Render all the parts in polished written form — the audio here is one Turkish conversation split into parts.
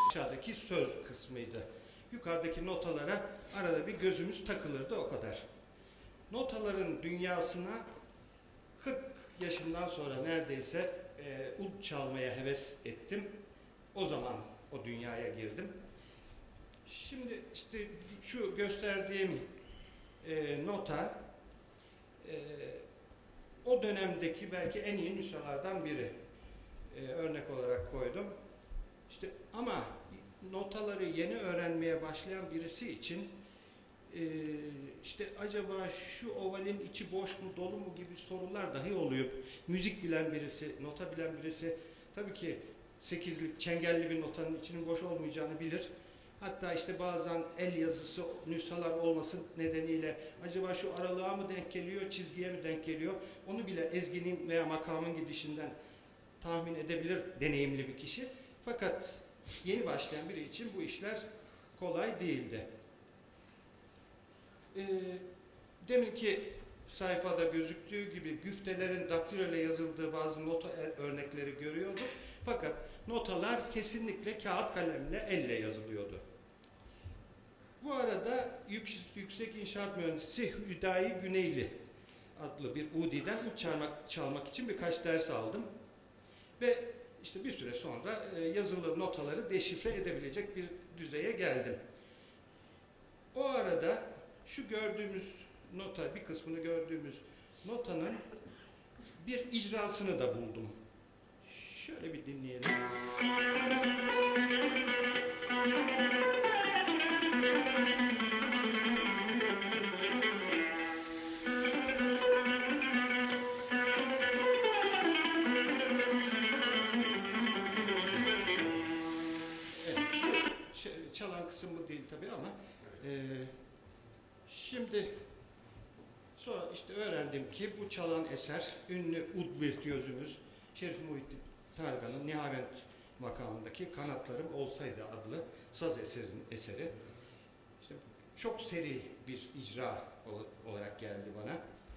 Aşağıdaki söz kısmıydı. Yukarıdaki notalara arada bir gözümüz takılırdı, o kadar. Notaların dünyasına 40 yaşından sonra neredeyse ud çalmaya heves ettim. O zaman o dünyaya girdim. Şimdi işte şu gösterdiğim nota o dönemdeki belki en iyi nüshalardan biri. Örnek olarak koydum. İşte ama notaları yeni öğrenmeye başlayan birisi için işte acaba şu ovalin içi boş mu dolu mu gibi sorular dahi oluyor. Müzik bilen birisi, nota bilen birisi tabii ki 8'lik çengelli bir notanın içinin boş olmayacağını bilir. Hatta işte bazen el yazısı nüshalar olması nedeniyle acaba şu aralığa mı denk geliyor, çizgiye mi denk geliyor, onu bile ezginin veya makamın gidişinden tahmin edebilir deneyimli bir kişi. Fakat yeni başlayan biri için bu işler kolay değildi. Deminki sayfada gözüktüğü gibi güftelerin daktilo ile yazıldığı bazı nota örnekleri görüyorduk. Fakat notalar kesinlikle kağıt kalemle, elle yazılıyordu. Bu arada Yüksek İnşaat Mühendisi Hüdayi Güneyli adlı bir Udi'den ud çalmak için birkaç ders aldım. Ve işte bir süre sonra yazılı notaları deşifre edebilecek bir düzeye geldim. O arada şu gördüğümüz nota, bir kısmını gördüğümüz notanın bir icrasını da buldum. Şöyle bir dinleyelim. Çalan kısım bu değil tabii ama şimdi sonra işte öğrendim ki bu çalan eser ünlü ud virtüözümüz Şerif Muhittin Targan'ın Nihavent makamındaki Kanatlarım Olsaydı adlı saz eseri. İşte çok seri bir icra olarak geldi bana.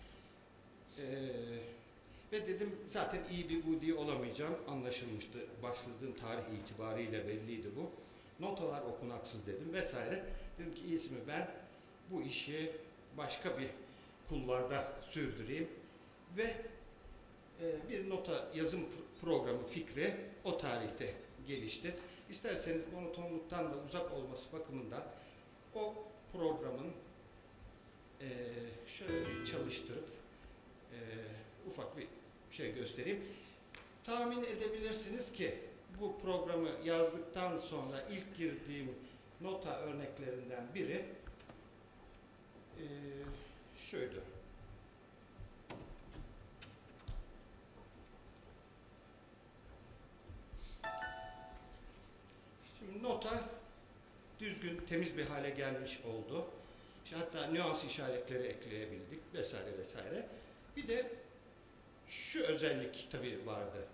Ve dedim zaten iyi bir udi olamayacağım anlaşılmıştı. Başladığım tarih itibariyle belliydi bu. Notalar okunaksız dedim vesaire. Dedim ki iyisi mi ben bu işi başka bir kulvarda sürdüreyim ve bir nota yazım programı fikri o tarihte gelişti. İsterseniz monotonluktan da uzak olması bakımından o programın şöyle bir çalıştırıp ufak bir şey göstereyim. Tahmin edebilirsiniz ki bu programı yazdıktan sonra ilk girdiğim nota örneklerinden biri şuydu. Şimdi nota düzgün, temiz bir hale gelmiş oldu. İşte hatta nüans işaretleri ekleyebildik vesaire vesaire. Bir de şu özellik tabii vardı.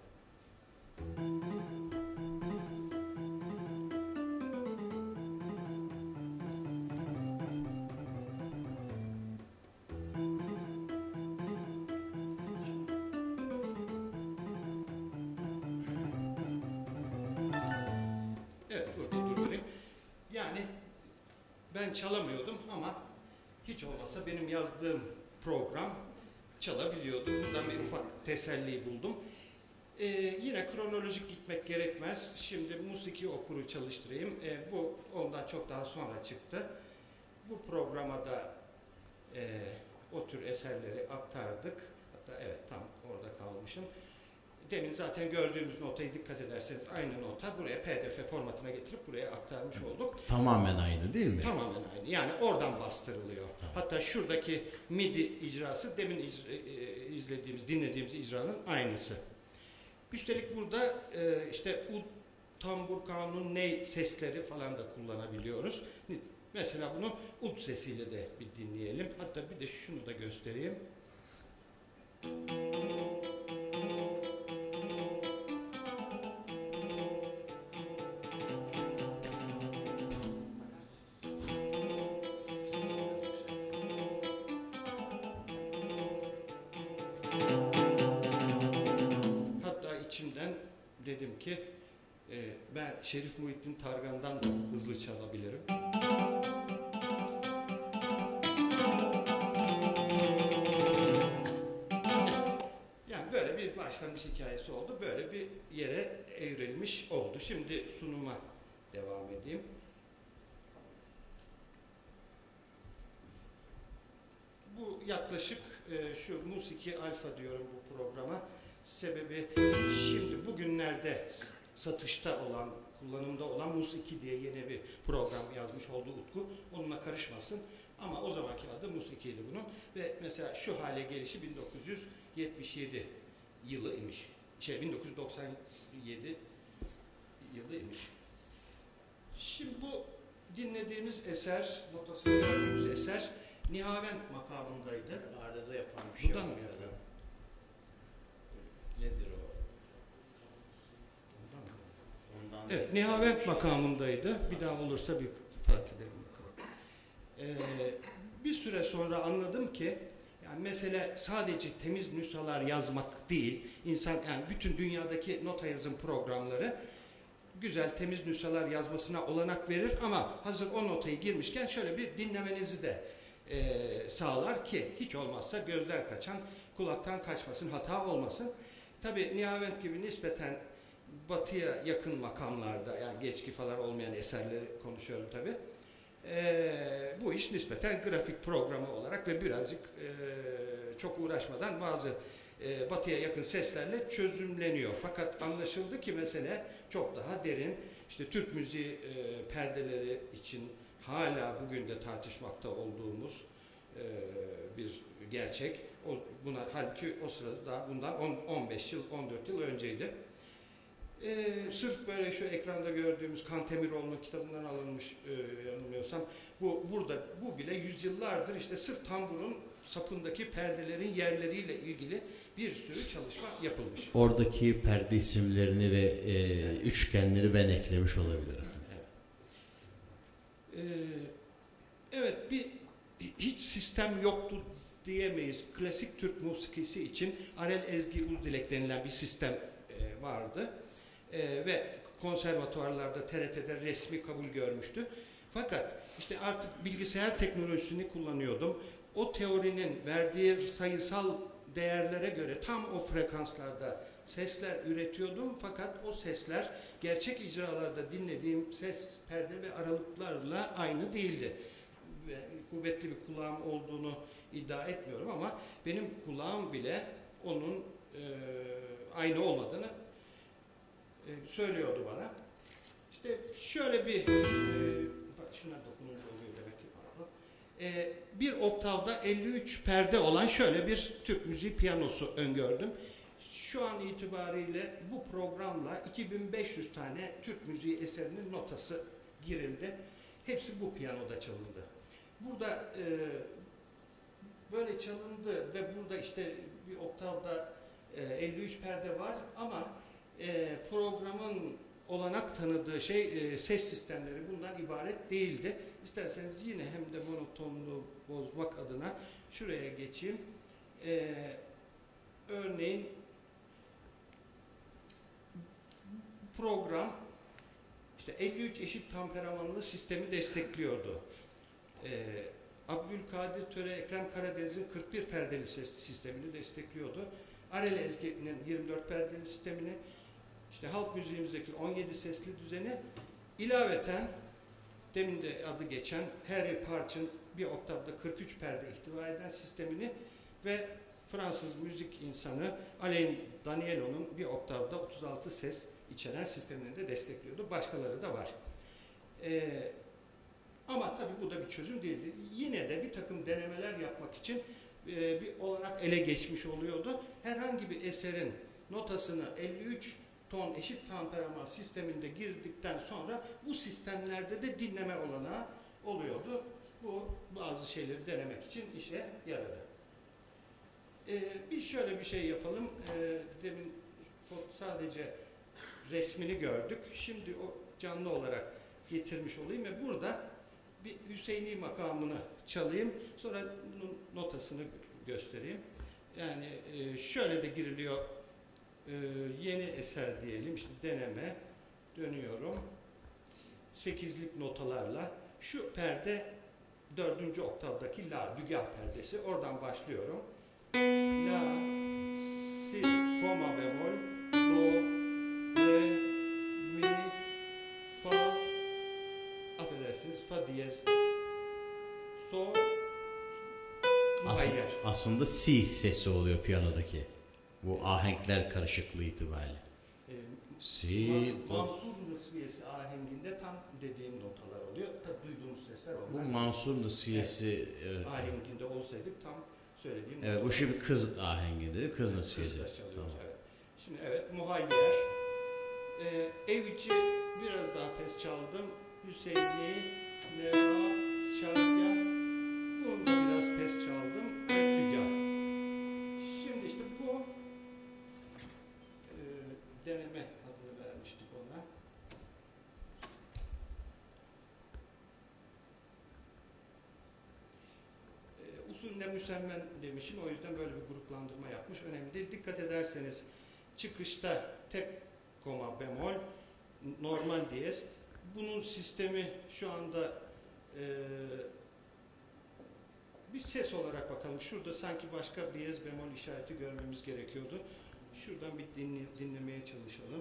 Evet, burada durdurayım. Yani ben çalamıyordum ama hiç olmazsa benim yazdığım program çalabiliyordu. Bundan bir ufak teselli buldum. Yine kronolojik gitmek gerekmez. Şimdi musiki okuru çalıştırayım. Bu ondan çok daha sonra çıktı. Bu programa da o tür eserleri aktardık. Hatta evet tam orada kalmışım. Demin zaten gördüğümüz notayı dikkat ederseniz aynı nota buraya PDF formatına getirip buraya aktarmış olduk. Tamamen aynı değil mi? Tamamen aynı. Yani oradan bastırılıyor. Tamam. Hatta şuradaki MIDI icrası demin dinlediğimiz icranın aynısı. Üstelik burada işte ud, tambur, kanun, ney sesleri falan da kullanabiliyoruz. Mesela bunu ud sesiyle de bir dinleyelim. Hatta bir de şunu da göstereyim. Hatta içimden dedim ki Ben Şerif Muhittin Targan'dan da hızlı çalabilirim. Yani böyle bir başlangıç hikayesi oldu. Böyle bir yere evrilmiş oldu. Şimdi sunuma devam edeyim. Bu yaklaşık şu Musiki Alfa diyorum bu programa. Sebebi şimdi bugünlerde satışta olan, kullanımda olan Musiki diye yeni bir program yazmış olduğu Utku. Onunla karışmasın. Ama o zamanki adı Musiki'ydi bunun. Ve mesela şu hale gelişi 1977 yılı imiş. 1997 yılı imiş. Şimdi bu dinlediğimiz eser, notasını gördüğümüz eser Nihavent makamındaydı. Arıza yapan bir şey. Buradan mı yapıyor? Nedir o? Ondan evet, Nihavent makamındaydı. Bir daha olursa bir fark edelim bakalım. Bir süre sonra anladım ki yani mesele sadece temiz nüshalar yazmak değil. İnsan yani bütün dünyadaki nota yazım programları güzel temiz nüshalar yazmasına olanak verir ama hazır o notayı girmişken şöyle bir dinlemenizi de sağlar ki hiç olmazsa gözden kaçan, kulaktan kaçmasın, hata olmasın. Tabi Nihavent gibi nispeten batıya yakın makamlarda, yani geçki falan olmayan eserleri konuşuyorum tabi. Bu iş nispeten grafik programı olarak ve birazcık çok uğraşmadan bazı batıya yakın seslerle çözümleniyor. Fakat anlaşıldı ki mesele çok daha derin. İşte Türk müziği perdeleri için hala bugün de tartışmakta olduğumuz bir gerçek. Halbuki o sırada daha bundan 15 yıl, 14 yıl önceydi. Sırf böyle şu ekranda gördüğümüz Kantemiroğlu'nun kitabından alınmış yanılmıyorsam bu bile yüzyıllardır işte sırf tamburun sapındaki perdelerin yerleriyle ilgili bir sürü çalışma yapılmış. Oradaki perde isimlerini ve üçgenleri ben eklemiş olabilirim. Evet, hiç sistem yoktu diyemeyiz. Klasik Türk musikisi için Arel Ezgi Uldilek denilen bir sistem vardı. Ve konservatuvarlarda, TRT'de resmi kabul görmüştü. Fakat işte artık bilgisayar teknolojisini kullanıyordum. O teorinin verdiği sayısal değerlere göre tam o frekanslarda sesler üretiyordum. Fakat o sesler gerçek icralarda dinlediğim ses, perde ve aralıklarla aynı değildi. Kuvvetli bir kulağım olduğunu iddia etmiyorum ama benim kulağım bile onun aynı olmadığını söylüyordu bana. İşte şöyle bir şuna dokununca oluyor demek ki pardon. Bir oktavda 53 perde olan şöyle bir Türk müziği piyanosu öngördüm. Şu an itibariyle bu programla 2500 tane Türk müziği eserinin notası girildi. Hepsi bu piyanoda çalındı. Burada böyle çalındı ve burada işte bir oktavda 53 perde var ama programın olanak tanıdığı ses sistemleri bundan ibaret değildi. İsterseniz yine hem de monotonluğu bozmak adına şuraya geçeyim. Örneğin program işte 53 eşit temperamanlı sistemi destekliyordu. Abdülkadir Töre, Ekrem Karadeniz'in 41 perdeli ses sistemini destekliyordu. Arel Ezgi'nin 24 perdeli sistemini, işte halk müziğimizdeki 17 sesli düzeni, ilaveten demin de adı geçen Harry Parch'ın bir oktavda 43 perde ihtiva eden sistemini ve Fransız müzik insanı Alain Danielo'nun bir oktavda 36 ses içeren sistemini de destekliyordu. Başkaları da var. Ama tabii bu da bir çözüm değildi. Yine de bir takım denemeler yapmak için bir olanak ele geçmiş oluyordu. Herhangi bir eserin notasını 53 ton eşit temperaman sisteminde girdikten sonra bu sistemlerde de dinleme olanağı oluyordu. Bu bazı şeyleri denemek için işe yaradı. Biz şöyle bir şey yapalım. Demin sadece resmini gördük. Şimdi o canlı olarak getirmiş olayım ve burada bir Hüseyni makamını çalayım. Sonra bunun notasını göstereyim. Yani şöyle de giriliyor. Yeni eser diyelim. İşte deneme. dönüyorum. 8'lik notalarla. Şu perde 4. oktavdaki la, dügah perdesi. Oradan başlıyorum. La, si, koma bemol, do, re, mi, fa, affedersiniz, fa diyez, sol, muhayyer. Aslında si sesi oluyor piyanodaki. Bu ahenkler karışıklığı itibariyle. Si, Mansur nısviyesi ahenginde tam dediğim notalar oluyor. Tabii duyduğumuz sesler onlar. bu Mansur nısviyesi evet. Ahenginde olsaydık tam söylediğim. Evet, bu şimdi kız ahenginde, kız nısviyesi. Tamam. Evet. Şimdi evet, muhayyer. Ev içi biraz daha pes çaldım. Hüseyni, Neva, Şarya. Bunu da biraz pes çaldım. Dügah. Şimdi işte bu deneme adını vermiştik ona. Usulüne müsemmen demişim. O yüzden böyle bir gruplandırma yapmış. Önemli değil. Dikkat ederseniz çıkışta tek koma bemol, normal diyez. Bunun sistemi şu anda bir ses olarak bakalım. Şurada sanki başka diyez bemol işareti görmemiz gerekiyordu. Şuradan bir dinlemeye çalışalım.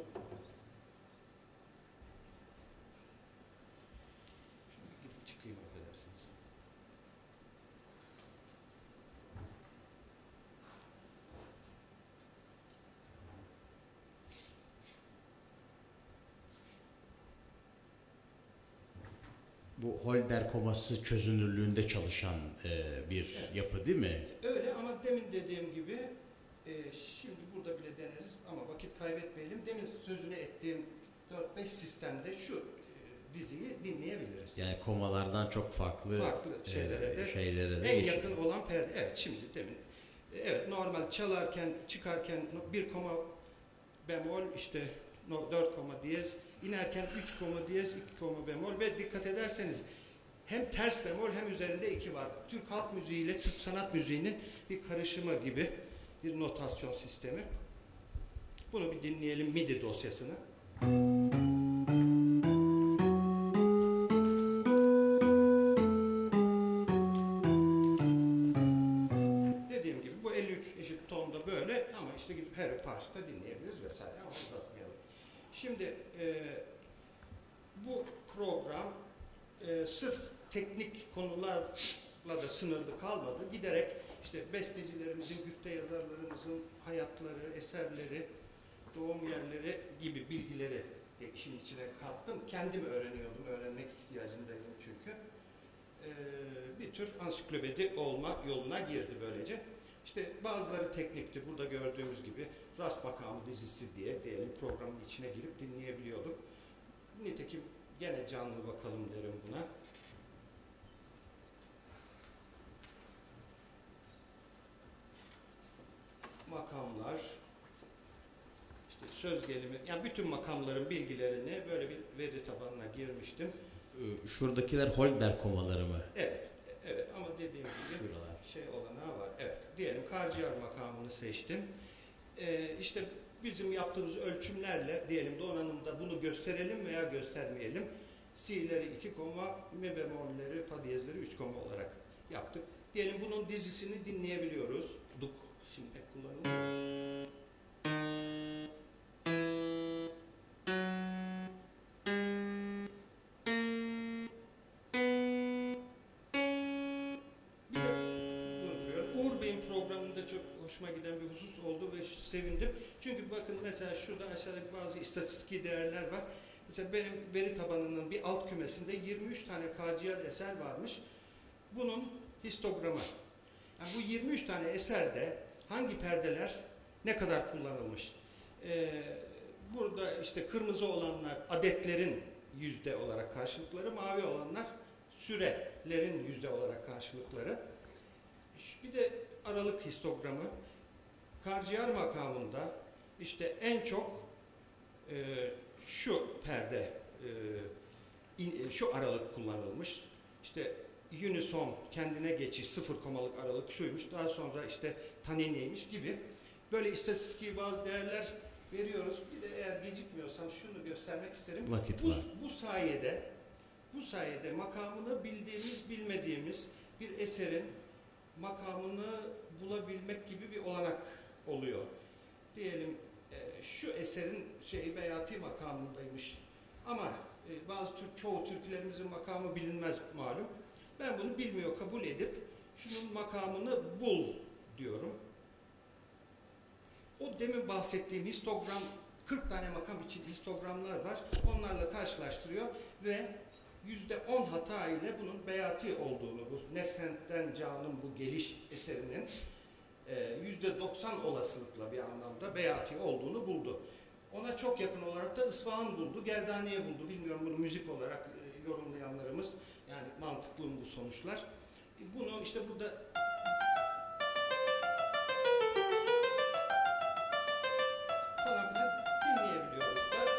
Şimdi gidip çıkayım, affedersiniz. Bu Holder koması çözünürlüğünde çalışan bir yapı değil mi? Öyle ama demin dediğim gibi şimdi burada bile deneriz ama vakit kaybetmeyelim. Demin sözünü ettiğim 4-5 sistemde şu diziyi dinleyebiliriz. Yani komalardan çok farklı şeylere de en yakın olan perde. Evet, şimdi demin. Evet, normal çalarken, çıkarken bir koma bemol, işte 4 koma diyez, inerken 3 koma diyez, 2 koma bemol ve dikkat ederseniz hem ters bemol hem üzerinde 2 var. Türk halk müziği ile Türk sanat müziğinin bir karışımı gibi bir notasyon sistemi. Bunu bir dinleyelim, MIDI dosyasını. Dediğim gibi bu 53 eşit tonda böyle ama işte gidip her parçada dinleyebiliriz vesaire ama uzatmayalım. Şimdi bu program sırf teknik konularla da sınırlı kalmadı. Giderek işte bestecilerimizin, güfte yazarlarımızın hayatları, eserleri, doğum yerleri gibi bilgileri de işin içine kattım. Kendim öğreniyordum, öğrenmek ihtiyacındaydım çünkü. Bir tür ansiklopedi olma yoluna girdi böylece. İşte bazıları teknikti. Burada gördüğümüz gibi Rast Makamı dizisi diye diyelim programın içine girip dinleyebiliyorduk. Nitekim gene canlı bakalım derim buna. Makamlar, işte söz gelimi, yani bütün makamların bilgilerini böyle bir veri tabanına girmiştim. Şuradakiler Holder komaları mı? Evet, evet ama dediğim gibi şuralar şey olanağı var. Evet, diyelim Karciğer makamını seçtim. İşte bizim yaptığımız ölçümlerle diyelim donanımda bunu gösterelim veya göstermeyelim. Si'leri 2 koma, mi bemolleri, fa diyezleri 3 koma olarak yaptık. Diyelim bunun dizisini dinleyebiliyoruz. Duk şimdi pek kullanılmıyor. Hoşuma giden bir husus oldu ve sevindim. Çünkü bakın mesela şurada aşağıda bazı istatistiki değerler var. Mesela benim veri tabanının bir alt kümesinde 23 tane karciğer eser varmış. Bunun histogramı. Yani bu 23 tane eserde hangi perdeler ne kadar kullanılmış? Burada işte kırmızı olanlar adetlerin yüzde olarak karşılıkları, mavi olanlar sürelerin yüzde olarak karşılıkları. Bir de aralık histogramı. Karciğer makamında işte en çok şu perde, şu aralık kullanılmış. İşte unison, kendine geçiş, 0 komalık aralık şuymuş. Daha sonra işte taniniymiş gibi. Böyle istatistiki bazı değerler veriyoruz. Bir de eğer gecikmiyorsam şunu göstermek isterim. Vakit var. Bu sayede makamını bildiğimiz, bilmediğimiz bir eserin makamını bulabilmek gibi bir olanak oluyor. Diyelim şu eserin Beyati makamındaymış ama çoğu türkülerimizin makamı bilinmez malum. Ben bunu bilmiyor kabul edip şunun makamını bul diyorum. O demin bahsettiğim histogram, 40 tane makam için histogramlar var. Onlarla karşılaştırıyor ve %10 hata ile bunun Beyati olduğunu, bu Nesent'ten Can'ın bu geliş eserinin %90 olasılıkla bir anlamda Beyati olduğunu buldu. Ona çok yakın olarak da Isfahan buldu, Gerdaniye buldu. Bilmiyorum bunu müzik olarak yorumlayanlarımız, yani mantıklı mı bu sonuçlar? Bunu işte burada falan filan dinleyebiliyoruz da.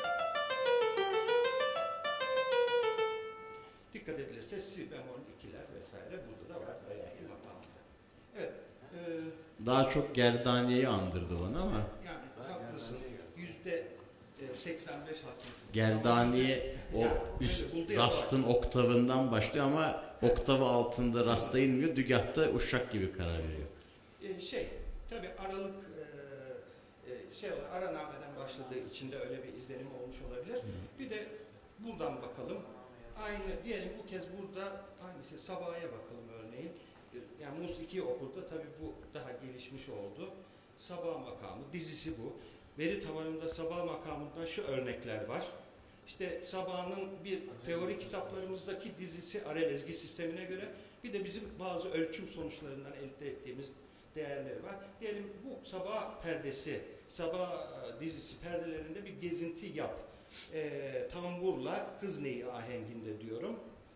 Dikkat edilirse si bemol ikiler vesaire burada da var Beyati makamında. Evet. Daha çok Gerdaniye'yi andırdı bana ama. Yani haklısın. %85 haklısın. Gerdaniye o yani, üst rastın oktavından başlıyor ama oktavı altında rasta inmiyor. Dügahta uşak gibi karar veriyor. Tabii aralık Aranamen'den başladığı için de öyle bir izlenim olmuş olabilir. Bir de buradan bakalım. Aynı diyelim bu kez burada hangisi? Sabah'a bakalım örneğin. Yani musiki okurda tabii bu daha gelişmiş oldu. Sabah makamı, dizisi bu. Veri tabanında Sabah makamından şu örnekler var. İşte Sabah'ın bir teori kitaplarımızdaki dizisi Arel ezgi sistemine göre, bir de bizim bazı ölçüm sonuçlarından elde ettiğimiz değerleri var. Diyelim bu Sabah perdesi, Sabah dizisi perdelerinde bir gezinti yap. Tamburla Kızneyi ahenginde diyorum.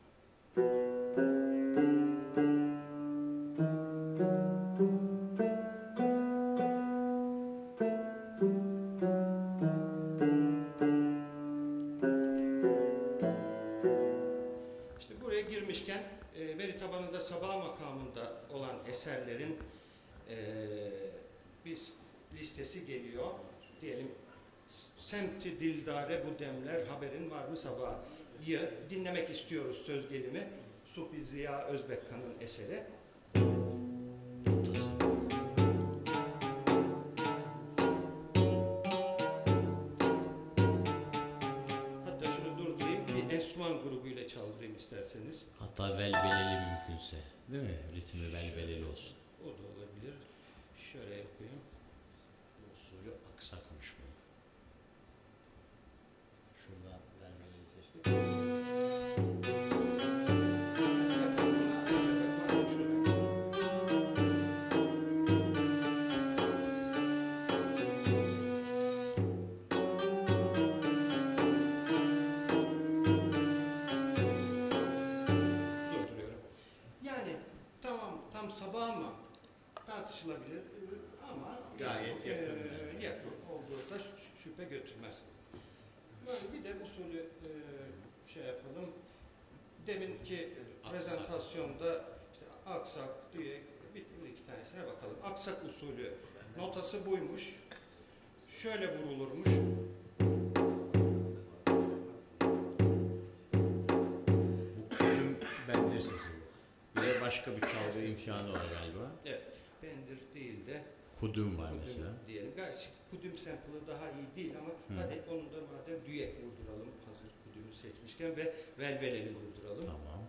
İşte buraya girmişken veri tabanında Sabah makamında olan eserlerin bir listesi geliyor. Diyelim Semti Dildare bu demler haberin var mı Sabah'ı dinlemek istiyoruz söz gelimi. Supi Ziya Özbekkan'ın eseri. Hatta şunu durdurayım, bir enstrüman grubuyla çaldırayım isterseniz. Hatta velveleli mümkünse, değil mi? Ritmi velveleli olsun. O da olabilir. Şöyle yapayım. Bu usulü aksakmış bu. Şuradan velveleli seçtik. Tartışılabilir ama gayet yakın olduğu da şüphe götürmez. Böyle bir de usulü yapalım. Deminki prezentasyonda işte aksak diye bir iki tanesine bakalım. Aksak usulü notası buymuş. Şöyle vurulurmuş. Bu kudüm bendir sesi bu. Bir de başka bir çalgı imkanı var galiba. Evet. Bendir değil de kudüm var mesela. Diyelim. Kudüm sample'ı daha iyi değil ama hadi onu da madem düet vurduralım hazır kudümü seçmişken ve velveleli vurduralım. Tamam.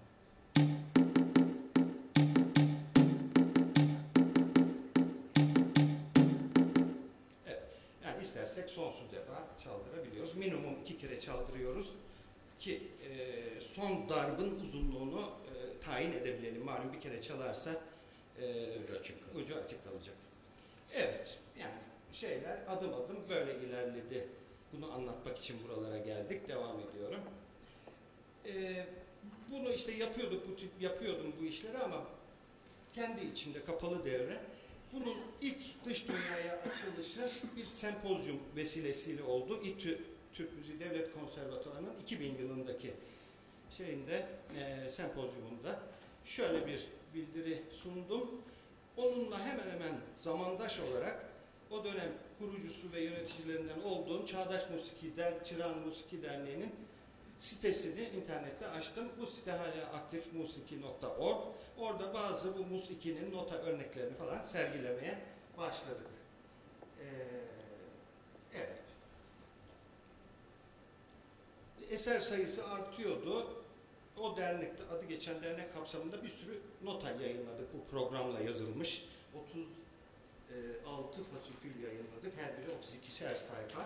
Evet. Yani istersek sonsuz defa çaldırabiliyoruz. Minimum 2 kere çaldırıyoruz ki son darbın uzunluğunu tayin edebilelim. Malum bir kere çalarsa ucu açık kalacak. Evet, yani şeyler adım adım böyle ilerledi. Bunu anlatmak için buralara geldik. Devam ediyorum. Bunu işte yapıyordum bu işleri ama kendi içimde kapalı devre. Bunun ilk dış dünyaya açılışı bir sempozyum vesilesiyle oldu. İTÜ Türk Müziği Devlet Konservatuvarı'nın 2000 yılındaki sempozyumunda şöyle bir bildiri sundum. Onunla hemen hemen zamandaş olarak o dönem kurucusu ve yöneticilerinden olduğum Çağdaş Çırağan Musiki Derneği'nin sitesini internette açtım. Bu site hala aktif, musiki.org. Orada bazı bu musikinin nota örneklerini falan sergilemeye başladık. Evet. Eser sayısı artıyordu. O dernekte, adı geçen dernek kapsamında bir sürü nota yayınladık. Bu programla yazılmış. 36 fasikül yayınladık. Her biri 32'şer sayfa.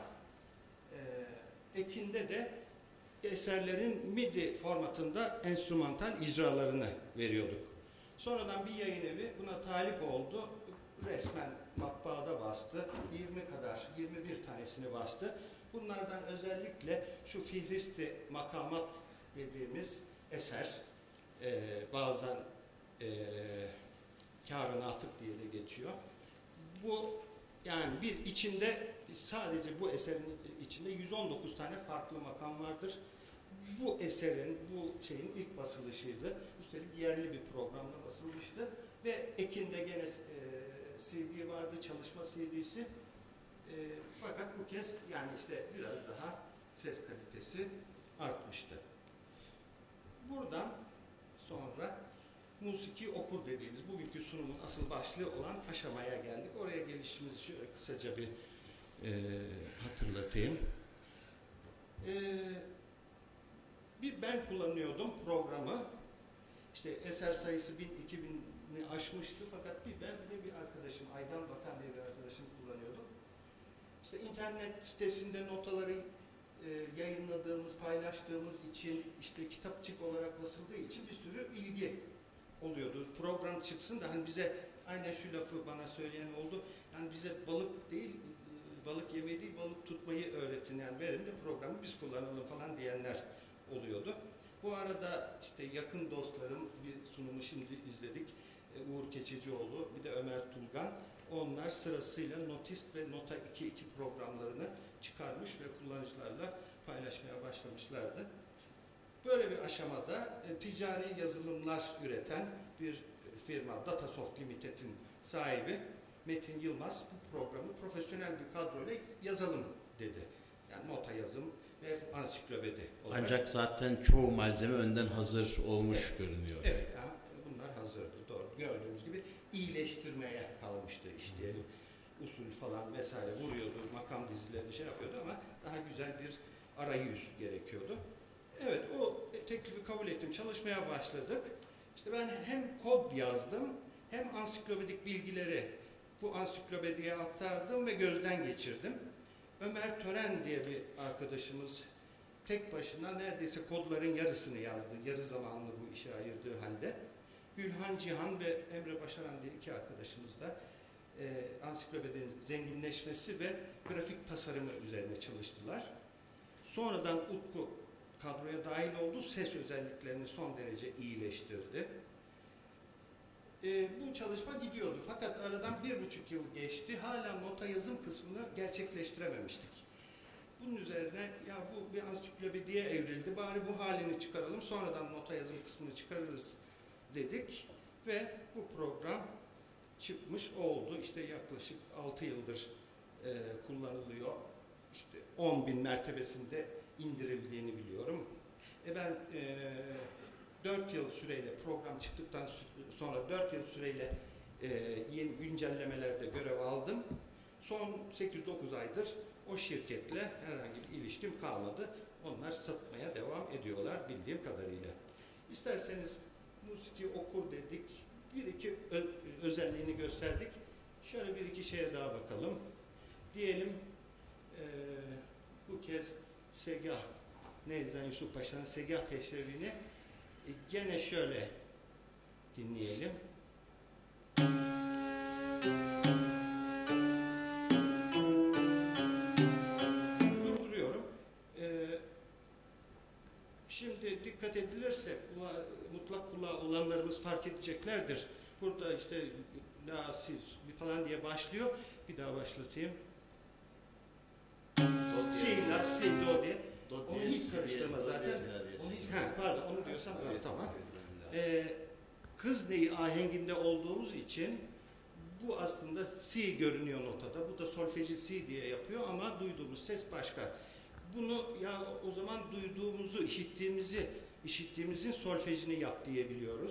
Ekinde de eserlerin MIDI formatında enstrümantal icralarını veriyorduk. Sonradan bir yayın evi buna talip oldu. Resmen matbaada bastı. 21 tanesini bastı. Bunlardan özellikle şu Fihristi Makamat dediğimiz eser, bazen Kâr-ı Natık diye de geçiyor. Bu yani sadece bu eserin içinde 119 tane farklı makam vardır. Bu eserin, bu şeyin ilk basılışıydı. Üstelik yerli bir programla basılmıştı. Ve ekinde gene CD vardı, çalışma CD'si. Fakat bu kez yani işte biraz daha ses kalitesi artmıştı. Buradan sonra musiki okur dediğimiz bugünkü sunumun asıl başlığı olan aşamaya geldik. Oraya gelişimizi şöyle kısaca bir hatırlatayım. Bir ben kullanıyordum programı. İşte eser sayısı 1000-2000'i aşmıştı fakat bir ben de bir arkadaşım, Aydan Bakan diye bir arkadaşım kullanıyordu. İşte internet sitesinde notaları yayınladığımız, paylaştığımız için, işte kitapçık olarak basıldığı için bir sürü ilgi oluyordu. Program çıksın da hani bize aynen şu lafı bana söyleyen oldu. Yani bize balık değil, balık yemeği değil, balık tutmayı öğretin. Yani verin de programı biz kullanalım falan diyenler oluyordu. Bu arada işte yakın dostlarım bir sunumu şimdi izledik. Uğur Keçicioğlu, bir de Ömer Tulgan. Onlar sırasıyla Notist ve Nota 2.2 programlarını çıkarmış ve kullanıcılarla paylaşmaya başlamışlardı. Böyle bir aşamada ticari yazılımlar üreten bir firma, Datasoft Limited'in sahibi Metin Yılmaz bu programı profesyonel bir kadroyla yazalım dedi. Yani nota yazım ve ansiklopedi olarak. Ancak zaten çoğu malzeme önden hazır olmuş görünüyor. Evet, yani bunlar hazırdı. Doğru. Gördüğümüz gibi iyileştirmeye kalmıştı işte. Usul falan vesaire vuruyordu, makam dizilerini şey yapıyordu ama daha güzel bir arayüz gerekiyordu. Evet, o teklifi kabul ettim. Çalışmaya başladık. İşte ben hem kod yazdım, hem ansiklopedik bilgileri bu ansiklopediye aktardım ve gözden geçirdim. Ömer Tören diye bir arkadaşımız tek başına neredeyse kodların yarısını yazdı. Yarı zamanlı bu işe ayırdığı halde. Gülhan Cihan ve Emre Başaran diye iki arkadaşımız da ansiklopedinin zenginleşmesi ve grafik tasarımı üzerine çalıştılar. Sonradan Utku kadroya dahil oldu. Ses özelliklerini son derece iyileştirdi. Bu çalışma gidiyordu. Fakat aradan 1,5 yıl geçti. Hala nota yazım kısmını gerçekleştirememiştik. Bunun üzerine ya bu bir ansiklopediye evrildi. Bari bu halini çıkaralım. Sonradan nota yazım kısmını çıkarırız dedik. Ve bu program çıkmış oldu. İşte yaklaşık 6 yıldır kullanılıyor. İşte 10.000 mertebesinde indirildiğini biliyorum. Ben 4 yıl süreyle program çıktıktan sonra 4 yıl süreyle yeni güncellemelerde görev aldım. Son 8-9 aydır o şirketle herhangi bir ilişkim kalmadı. Onlar satmaya devam ediyorlar bildiğim kadarıyla. İsterseniz musiki okur dedik. Bir iki özelliğini gösterdik. Şöyle bir iki şeye daha bakalım. Diyelim bu kez Segah, Nevzat Yusuf Paşa'nın Segah Peşrevi'ni gene şöyle dinleyelim. Durduruyorum. Şimdi dikkat edilirse mutlak kulağı olanlarımız fark edeceklerdir. Burada işte la, siz falan diye başlıyor. Bir daha başlatayım. Si, la, si, do diye. Onu hiç karıştırma zaten. Onu hiç, pardon, onu diyorsam tamam. Kız neyi ahenginde olduğumuz için Bu aslında si görünüyor notada. Bu da solfeji si diye yapıyor ama duyduğumuz ses başka. Bunu ya o zaman duyduğumuzu, işittiğimizin solfejini yap diyebiliyoruz.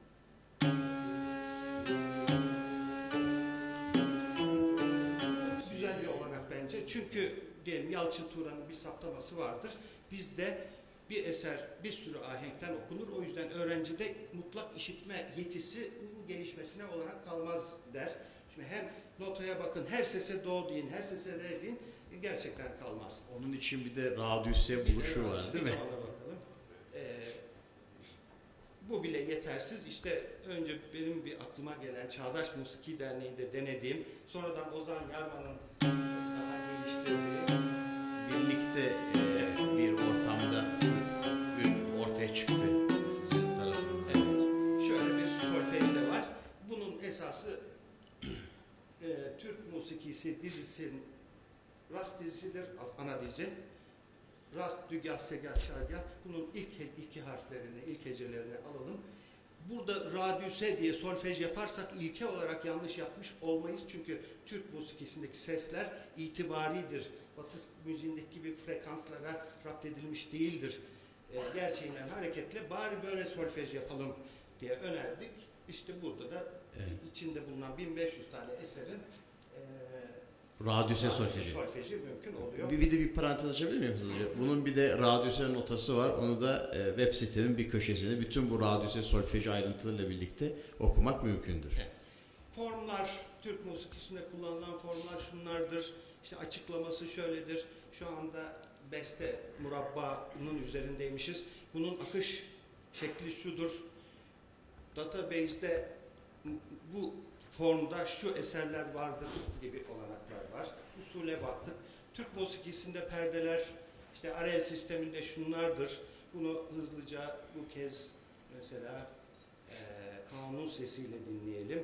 Güzel bir olanak bence. Çünkü diyelim Yalçın Turan'ın bir saptaması vardır. Bizde bir eser bir sürü ahenkten okunur. O yüzden öğrencide mutlak işitme yetisinin gelişmesine olarak kalmaz der. Şimdi hem notaya bakın, her sese do deyin, her sese re deyin, gerçekten kalmaz. Onun için bir de radiüse buluşu var değil mi? Ona bakalım. Bu bile yetersiz. İşte önce benim bir aklıma gelen Çağdaş Musiki Derneği'nde denediğim, sonradan Ozan Yarman'ın daha geliştirdiği, birlikte bir ortamda ortaya çıktı sizin tarafınızda. Evet. Şöyle bir solfej de var. Bunun esası Türk musikisi dizisinin Rast dizisidir, ana dizi. Rast, dügah, segah, şargah. Bunun ilk iki harflerini, ilk hecelerini alalım. Burada radüse diye solfej yaparsak ilke olarak yanlış yapmış olmayız. Çünkü Türk musikisindeki sesler itibaridir. Batı müziğindeki gibi frekanslara rapt edilmiş değildir. Gerçeğinden hareketle bari böyle solfej yapalım diye önerdik. İşte burada da içinde bulunan 1500 tane eserin radyüse solfeji mümkün oluyor. Bir de bir parantez açabilir miyim hızlıca? Bunun bir de radyüse notası var. Onu da web sitemin bir köşesinde bütün bu radyüse solfeji ayrıntılarıyla birlikte okumak mümkündür. Evet. Formlar, Türk musikisinde kullanılan formlar şunlardır. İşte açıklaması şöyledir. Şu anda beste murabbanın üzerindeymişiz. Bunun akış şekli şudur. Database'de bu formda şu eserler vardır gibi olanaklar var. Usule baktık. Türk musikisinde perdeler, işte arel sisteminde şunlardır. Bunu hızlıca bu kez mesela kanun sesiyle dinleyelim.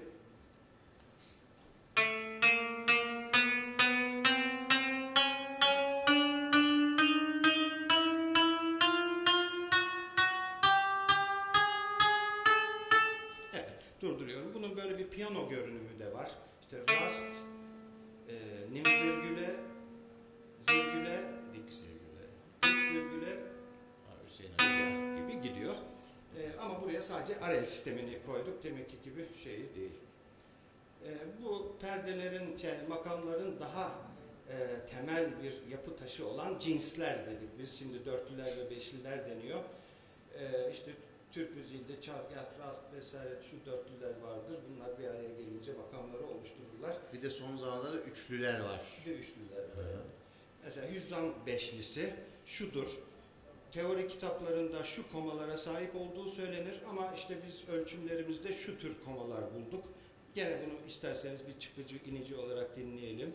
Durduruyorum. Bunun böyle bir piyano görünümü de var. İşte rast, nim zirgüle, zirgüle, dik zirgüle, dik zirgüle, Hüseyin Ali gibi gidiyor. Ama buraya sadece arel sistemini koyduk. Demek ki gibi şeyi değil. Bu perdelerin, makamların daha temel bir yapı taşı olan cinsler dedik. Biz şimdi dörtlüler ve beşliler deniyor. İşte Türk müziğinde çargah, rast vesaire şu dörtlüler vardır. Bunlar bir araya gelince makamları oluştururlar. Bir de son zamanlarda üçlüler var. Bir de üçlüler var. Mesela Hüzzam beşlisi şudur. Teori kitaplarında şu komalara sahip olduğu söylenir ama işte biz ölçümlerimizde şu tür komalar bulduk. Gene bunu isterseniz bir çıkıcı, inici olarak dinleyelim.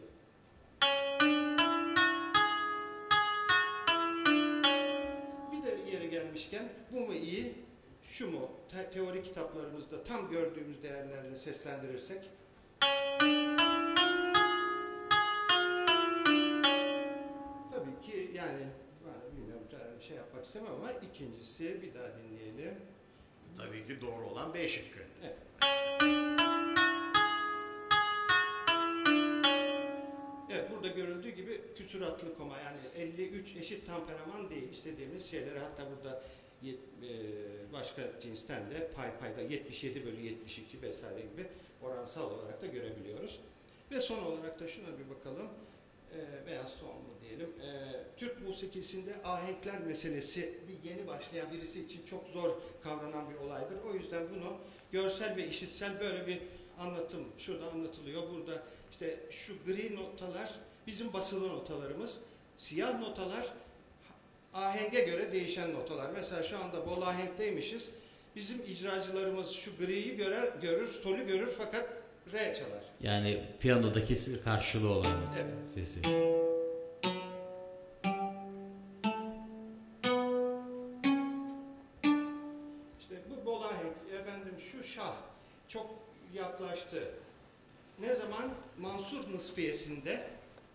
Bir de yeri gelmişken bu mu iyi? Şu mu? Teori kitaplarımızda tam gördüğümüz değerlerle seslendirirsek. Tabii ki yani bilmiyorum bir şey yapmak istemem ama ikincisi bir daha dinleyelim. Tabii ki doğru olan B şıkkı. Evet. Evet, burada görüldüğü gibi küsuratlı koma yani 53 eşit temperaman değil. İstediğimiz şeyleri hatta burada başka cinsten de payda 77 bölü 72 vesaire gibi oransal olarak da görebiliyoruz. Ve son olarak da şuna bir bakalım. Veya son mu diyelim. Türk musikisinde ahenkler meselesi bir yeni başlayan birisi için çok zor kavranan bir olaydır. O yüzden bunu görsel ve işitsel böyle bir anlatım şurada anlatılıyor. Burada işte şu gri notalar bizim basılı notalarımız. Siyah notalar ahenge göre değişen notalar. Mesela şu anda bol ahenkteymişiz. Bizim icracılarımız şu griyi görür, solü görür fakat re çalar. Yani piyanodaki karşılığı olan sesi. İşte bu bol ahenk, efendim şu şah çok yaklaştı. Ne zaman? Mansur Nısfiyesi'nde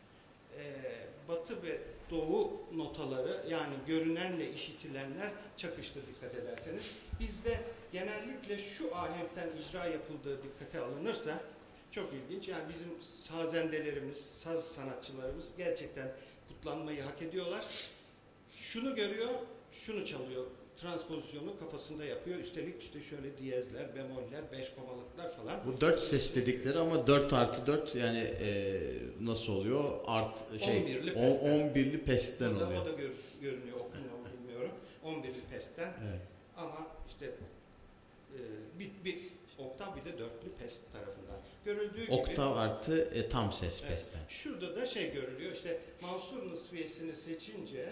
batı ve doğu notaları yani görünenle işitilenler çakıştı dikkat ederseniz. Bizde genellikle şu ahenkten icra yapıldığı dikkate alınırsa Çok ilginç. Yani bizim sazendelerimiz, saz sanatçılarımız gerçekten kutlanmayı hak ediyorlar. Şunu görüyor, şunu çalıyor. Transpozisyonu kafasında yapıyor. Üstelik işte şöyle diyezler, bemoller, beş komalıklar falan. Bu 4 ses dedikleri ama 4+4 yani nasıl oluyor? 11'li pesten Burada oluyor. o da görünüyor, okunuyor mu bilmiyorum. 11'li pesten. Evet. Ama işte bir oktav bir de dörtlü pest tarafından. Görüldüğü gibi. Oktav artı tam ses Evet. pesten. Şurada da görülüyor. İşte Mansur nısfiyesini seçince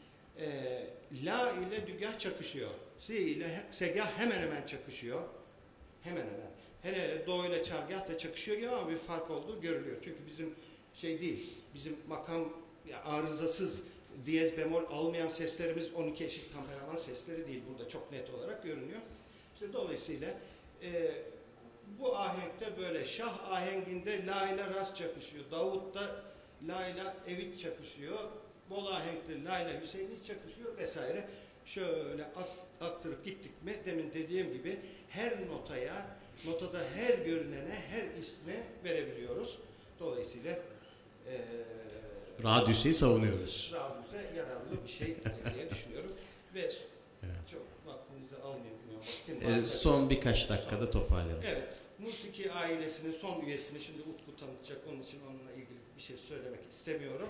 la ile dügah çakışıyor. Si ile segah hemen hemen çakışıyor. Hemen hemen. Hele hele do ile çargah da çakışıyor gibi ama bir fark olduğu görülüyor. Çünkü bizim değil. Bizim makam arızasız diyez bemol almayan seslerimiz 12 eşit temperaman sesleri değil. Burada çok net olarak görünüyor. İşte dolayısıyla bu ahenkte böyle şah ahenginde la ile rast çakışıyor. Davut'ta la ile evit çakışıyor. Bol ahenkte la ile Hüseyin'i çakışıyor vesaire. Şöyle aktarıp gittik mi demin dediğim gibi her notada her görünene, her ismi verebiliyoruz. Dolayısıyla Radyüse'yi savunuyoruz. Radyüse yararlı bir şey diye düşünüyorum. Ve evet. Çok vaktinizi almayayım. Son birkaç dakikada toparlayalım. Evet. Musiki ailesinin son üyesini şimdi Utku tanıtacak. Onun için onunla ilgili bir şey söylemek istemiyorum.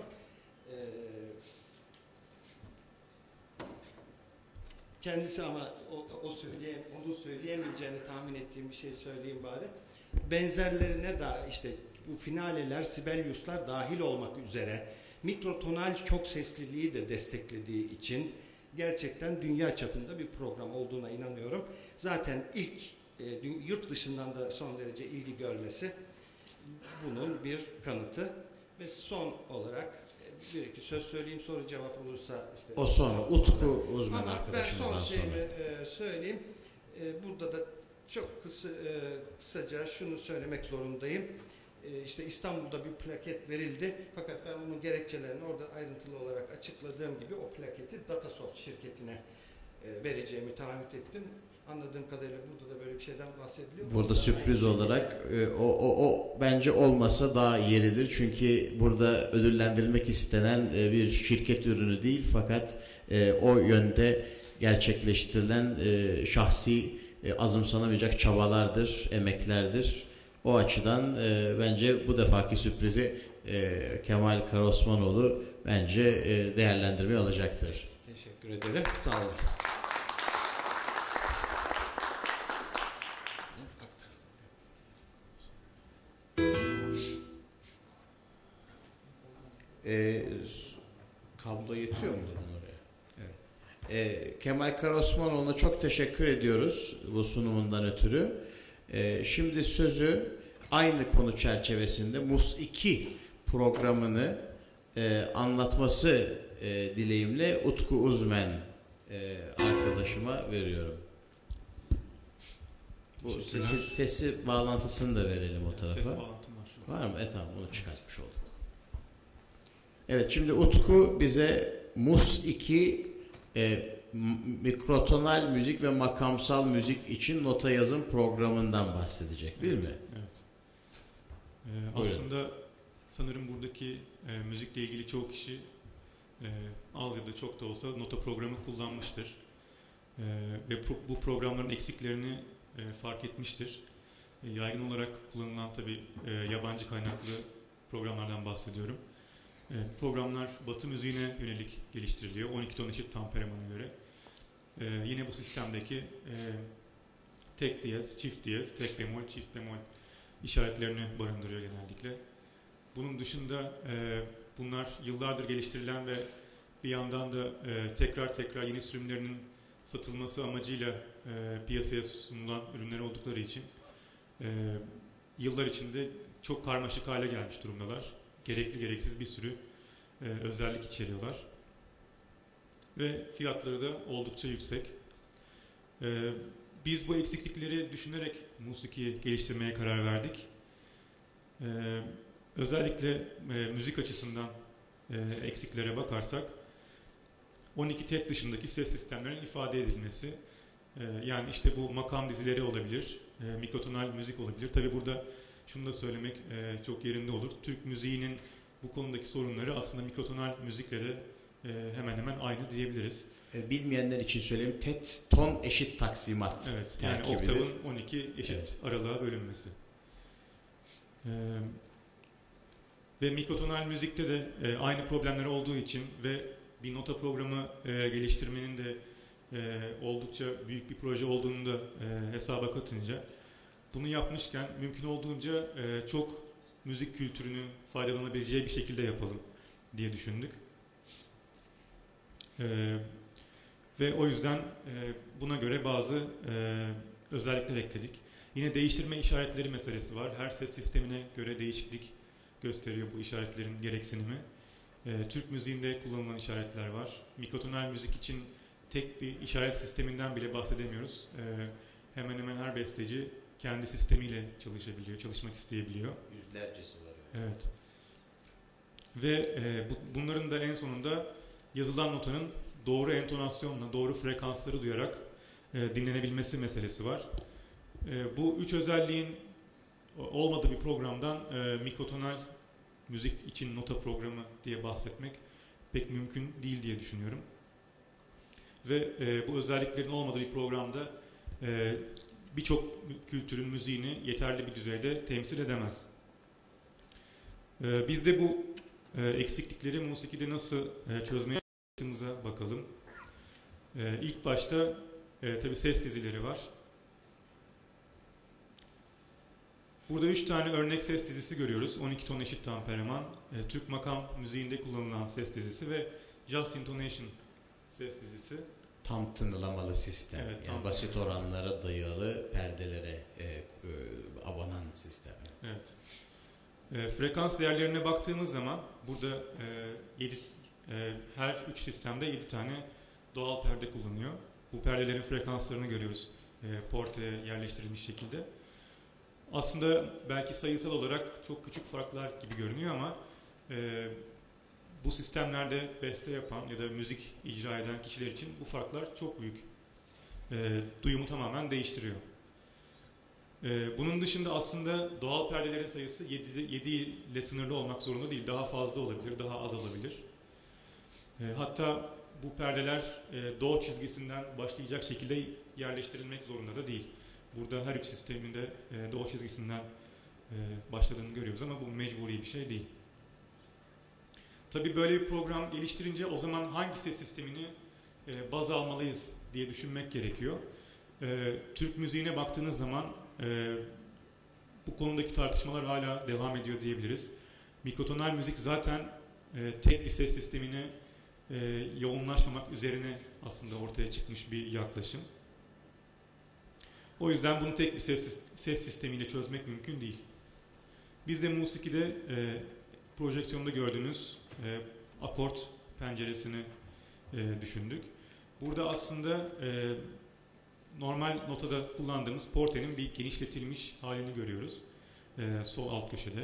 Kendisi ama onun söyleyemeyeceğini tahmin ettiğim bir şey söyleyeyim bari. Benzerlerine de işte bu finaleler, Sibelius'lar dahil olmak üzere mikrotonal çok sesliliği de desteklediği için gerçekten dünya çapında bir program olduğuna inanıyorum. Zaten ilk yurt dışından da son derece ilgi görmesi bunun bir kanıtı. Ve son olarak bir iki söz söyleyeyim, soru cevap olursa işte o sonra Utku uzman arkadaşımızdan sonra. Ben son şeyimi sonra söyleyeyim. Burada da çok kısaca şunu söylemek zorundayım. İşte İstanbul'da bir plaket verildi. Fakat ben onun gerekçelerini orada ayrıntılı olarak açıkladığım gibi o plaketi Datasoft şirketine vereceğimi taahhüt ettim. Anladığım kadarıyla burada da böyle bir şeyden bahsediliyor. Burada sürpriz olarak o bence olmasa daha yeridir. Çünkü burada ödüllendirilmek istenen bir şirket ürünü değil fakat o yönde gerçekleştirilen şahsi azımsanamayacak çabalardır, emeklerdir. O açıdan bence bu defaki sürprizi Kemal Karaosmanoğlu bence değerlendirmeye alacaktır. Teşekkür ederim. Sağ olun. Kablo yetiyor mu oraya? Evet. Kemal Karaosmanoğlu'na çok teşekkür ediyoruz bu sunumundan ötürü. Şimdi sözü aynı konu çerçevesinde Mus2 programını anlatması dileğimle Utku Uzmen arkadaşıma veriyorum. Bu sesi bağlantısını da verelim o tarafa. Ses bağlantım var. Var mı? Tamam, onu çıkartmış olduk. Evet, şimdi Utku bize Mus2 mikrotonal müzik ve makamsal müzik için nota yazım programından bahsedecek değil mi? Evet. Aslında sanırım buradaki müzikle ilgili çoğu kişi az ya da çok da olsa nota programı kullanmıştır. Ve bu programların eksiklerini fark etmiştir. Yaygın olarak kullanılan tabii yabancı kaynaklı programlardan bahsediyorum. Programlar Batı müziğine yönelik geliştiriliyor. 12 ton eşit temperamana göre. Yine bu sistemdeki tek diyez, çift diyez, tek bemol, çift bemol işaretlerini barındırıyor genellikle. Bunun dışında bunlar yıllardır geliştirilen ve bir yandan da tekrar yeni sürümlerinin satılması amacıyla piyasaya sunulan ürünler oldukları için yıllar içinde çok karmaşık hale gelmiş durumdalar. Gerekli gereksiz bir sürü özellik içeriyorlar. Ve fiyatları da oldukça yüksek. Biz bu eksiklikleri düşünerek Mus2'yi geliştirmeye karar verdik. Özellikle müzik açısından eksiklere bakarsak 12 tek dışındaki ses sistemlerinin ifade edilmesi, yani işte bu makam dizileri olabilir, mikrotonal müzik olabilir. Tabi burada şunu da söylemek çok yerinde olur. Türk müziğinin bu konudaki sorunları aslında mikrotonal müzikle de hemen hemen aynı diyebiliriz. Bilmeyenler için söyleyeyim. Tet, ton eşit taksimat evet, terkibidir. Yani oktavın 12 eşit aralığa bölünmesi. Ve mikrotonal müzikte de aynı problemler olduğu için ve bir nota programı geliştirmenin de oldukça büyük bir proje olduğunu da hesaba katınca bunu yapmışken mümkün olduğunca çok müzik kültürünü faydalanabileceği bir şekilde yapalım diye düşündük. Ve o yüzden buna göre bazı özellikler ekledik. Yine değiştirme işaretleri meselesi var. Her ses sistemine göre değişiklik gösteriyor bu işaretlerin gereksinimi. Türk müziğinde kullanılan işaretler var. Mikrotonal müzik için tek bir işaret sisteminden bile bahsedemiyoruz. Hemen hemen her besteci kendi sistemiyle çalışabiliyor, çalışmak isteyebiliyor. Yüzlercesi var. Evet. Ve bunların da en sonunda yazılan notanın doğru entonasyonla, doğru frekansları duyarak dinlenebilmesi meselesi var. Bu üç özelliğin olmadığı bir programdan mikrotonal müzik için nota programı diye bahsetmek pek mümkün değil diye düşünüyorum. Ve bu özelliklerin olmadığı bir programda birçok kültürün müziğini yeterli bir düzeyde temsil edemez. Biz de bu eksiklikleri musikide nasıl çözmeye çalıştığımıza bakalım. İlk başta tabii ses dizileri var. Burada 3 tane örnek ses dizisi görüyoruz. 12 ton eşit tamperman, Türk makam müziğinde kullanılan ses dizisi ve Just Intonation ses dizisi. Tam tınılamalı sistem. Evet, yani basit oranlara dayalı perdelere abanan sistem. Evet. Frekans değerlerine baktığımız zaman burada her 3 sistemde 7 tane doğal perde kullanıyor. Bu perdelerin frekanslarını görüyoruz portaya yerleştirilmiş şekilde. Aslında belki sayısal olarak çok küçük farklar gibi görünüyor ama bu sistemlerde beste yapan ya da müzik icra eden kişiler için bu farklar çok büyük. Duyumu tamamen değiştiriyor. Bunun dışında aslında doğal perdelerin sayısı 7 ile sınırlı olmak zorunda değil. Daha fazla olabilir, daha az olabilir. Hatta bu perdeler do çizgisinden başlayacak şekilde yerleştirilmek zorunda da değil. Burada her üç sisteminde do çizgisinden başladığını görüyoruz ama bu mecburi bir şey değil. Tabii böyle bir program geliştirince o zaman hangi ses sistemini baz almalıyız diye düşünmek gerekiyor. Türk müziğine baktığınız zaman bu konudaki tartışmalar hala devam ediyor diyebiliriz. Mikrotonal müzik zaten tek bir ses sistemine yoğunlaşmamak üzerine aslında ortaya çıkmış bir yaklaşım. O yüzden bunu tek bir ses sistemiyle çözmek mümkün değil. Biz de musikide projeksiyonda gördüğünüz akort penceresini düşündük. Burada aslında normal notada kullandığımız portenin bir genişletilmiş halini görüyoruz. Sol alt köşede.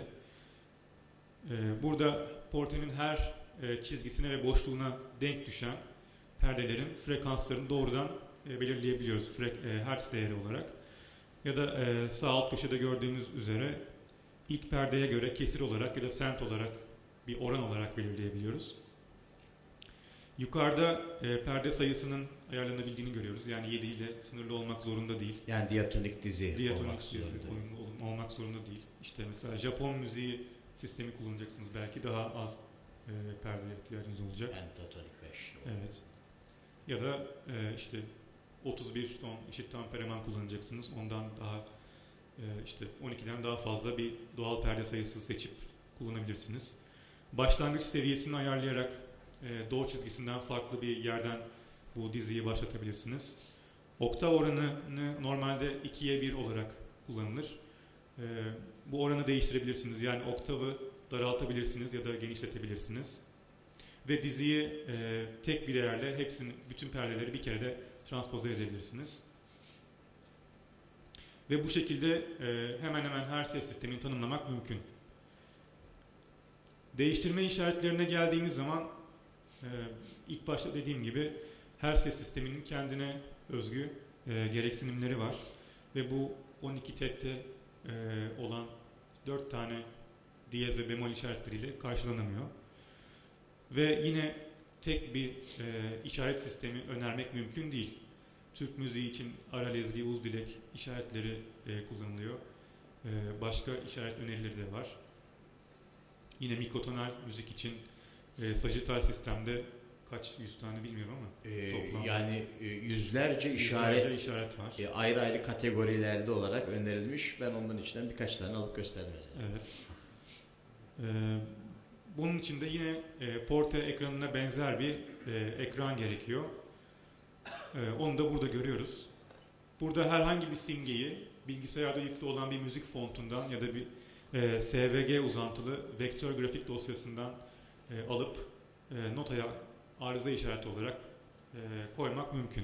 Burada portenin her çizgisine ve boşluğuna denk düşen perdelerin frekanslarını doğrudan belirleyebiliyoruz hertz değeri olarak. Ya da sağ alt köşede gördüğümüz üzere ilk perdeye göre kesir olarak ya da sent olarak bir oran olarak belirleyebiliyoruz. Yukarıda perde sayısının ayarlanabildiğini görüyoruz. Yani 7 ile sınırlı olmak zorunda değil. Yani diatonik dizi olmak zorunda değil. İşte mesela Japon müziği sistemi kullanacaksınız. Belki daha az perdeye ihtiyacınız olacak. Pentatonik 5. Evet. Ya da işte 31 ton eşit tamperman kullanacaksınız. Ondan daha işte 12'den daha fazla bir doğal perde sayısı seçip kullanabilirsiniz. Başlangıç seviyesini ayarlayarak do çizgisinden farklı bir yerden bu diziyi başlatabilirsiniz. Oktav oranını normalde 2'ye 1 olarak kullanılır. Bu oranı değiştirebilirsiniz. Yani oktavı daraltabilirsiniz ya da genişletebilirsiniz. Ve diziyi tek bir değerle bütün perdeleri bir kere de transpoze edebilirsiniz. Ve bu şekilde hemen hemen her ses sistemini tanımlamak mümkün. Değiştirme işaretlerine geldiğimiz zaman ilk başta dediğim gibi her ses sisteminin kendine özgü gereksinimleri var. Ve bu 12 TET'te olan 4 tane diyez ve bemol işaretleriyle karşılanamıyor. Ve yine tek bir işaret sistemi önermek mümkün değil. Türk müziği için ara lezgi, uz dilek işaretleri kullanılıyor. Başka işaret önerileri de var. Yine mikrotonal müzik için sajital sistemde kaç yüz tane bilmiyorum ama yani yüzlerce işaret var. Ayrı ayrı kategorilerde olarak önerilmiş. Ben onların içinden birkaç tane alıp gösterdim mesela. Evet. Bunun için de yine portre ekranına benzer bir ekran gerekiyor. Onu da burada görüyoruz. Burada herhangi bir simgeyi bilgisayarda yüklü olan bir müzik fontundan ya da bir SVG uzantılı vektör grafik dosyasından alıp notaya arıza işareti olarak koymak mümkün.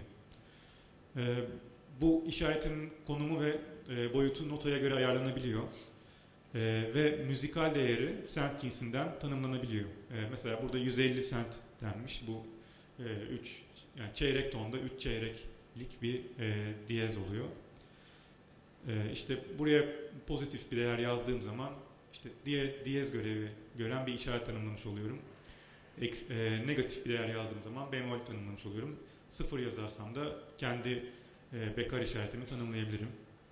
Bu işaretin konumu ve boyutu notaya göre ayarlanabiliyor. Ve müzikal değeri sent cinsinden tanımlanabiliyor. Mesela burada 150 sent denmiş. Bu 3 yani çeyrek tonda 3 çeyreklik bir diyez oluyor. İşte buraya pozitif bir değer yazdığım zaman işte diyez görevi gören bir işaret tanımlamış oluyorum. Negatif bir değer yazdığım zaman bemol tanımlamış oluyorum. 0 yazarsam da kendi bekar işaretimi tanımlayabilirim.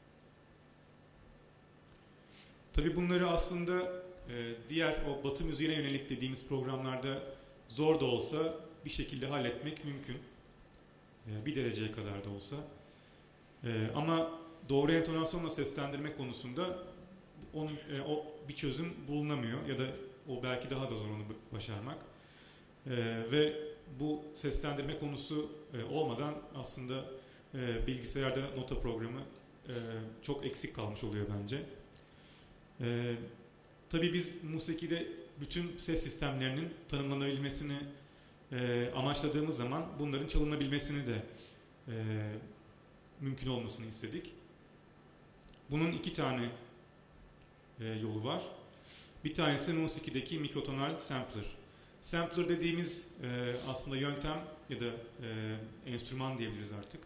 Tabii bunları aslında diğer o Batı müziğine yönelik dediğimiz programlarda zor da olsa bir şekilde halletmek mümkün. Bir dereceye kadar da olsa. Ama doğru entonasyonla seslendirme konusunda o bir çözüm bulunamıyor ya da o belki daha da zor onu başarmak. Ve bu seslendirme konusu olmadan aslında bilgisayarda nota programı çok eksik kalmış oluyor bence. Tabii biz musikide bütün ses sistemlerinin tanımlanabilmesini amaçladığımız zaman bunların çalınabilmesini de mümkün olmasını istedik. Bunun 2 tane yolu var. Bir tanesi musikideki mikrotonal sampler. Sampler dediğimiz aslında yöntem ya da enstrüman diyebiliriz artık.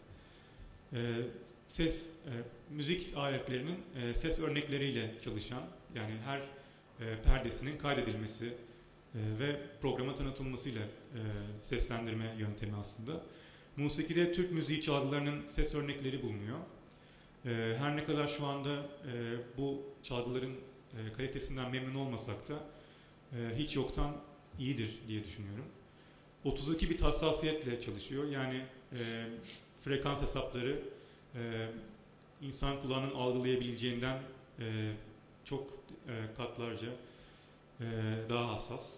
Müzik aletlerinin ses örnekleriyle çalışan, yani her perdesinin kaydedilmesi ve programa tanıtılmasıyla seslendirme yöntemi aslında. Musikide Türk müziği çalgılarının ses örnekleri bulunuyor. Her ne kadar şu anda bu çalgıların kalitesinden memnun olmasak da hiç yoktan iyidir diye düşünüyorum. 32 bit hassasiyetle çalışıyor. Yani frekans hesapları insan kulağının algılayabileceğinden çok katlarca daha hassas.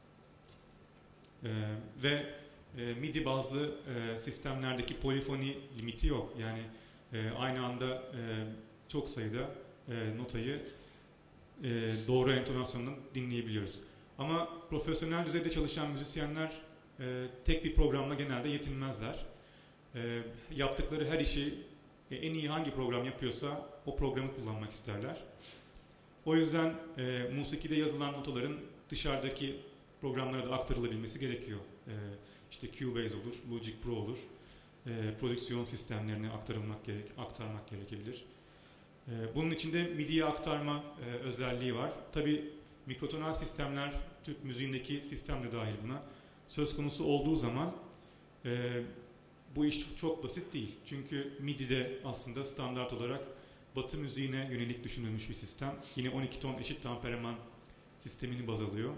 Ve MIDI bazlı sistemlerdeki polifoni limiti yok. Yani aynı anda çok sayıda notayı doğru entonasyonla dinleyebiliyoruz. Ama profesyonel düzeyde çalışan müzisyenler tek bir programla genelde yetinmezler. Yaptıkları her işi en iyi hangi program yapıyorsa o programı kullanmak isterler. O yüzden musikide yazılan notaların dışarıdaki programlara da aktarılabilmesi gerekiyor. İşte Cubase olur, Logic Pro olur. Prodüksiyon sistemlerine aktarmak gerekebilir. Bunun için de MIDI'ye aktarma özelliği var. Tabii mikrotonal sistemler, Türk müziğindeki sistem de dahil buna. Söz konusu olduğu zaman bu iş çok basit değil. Çünkü MIDI de aslında standart olarak Batı müziğine yönelik düşünülmüş bir sistem. Yine 12 ton eşit temperament sistemini baz alıyor.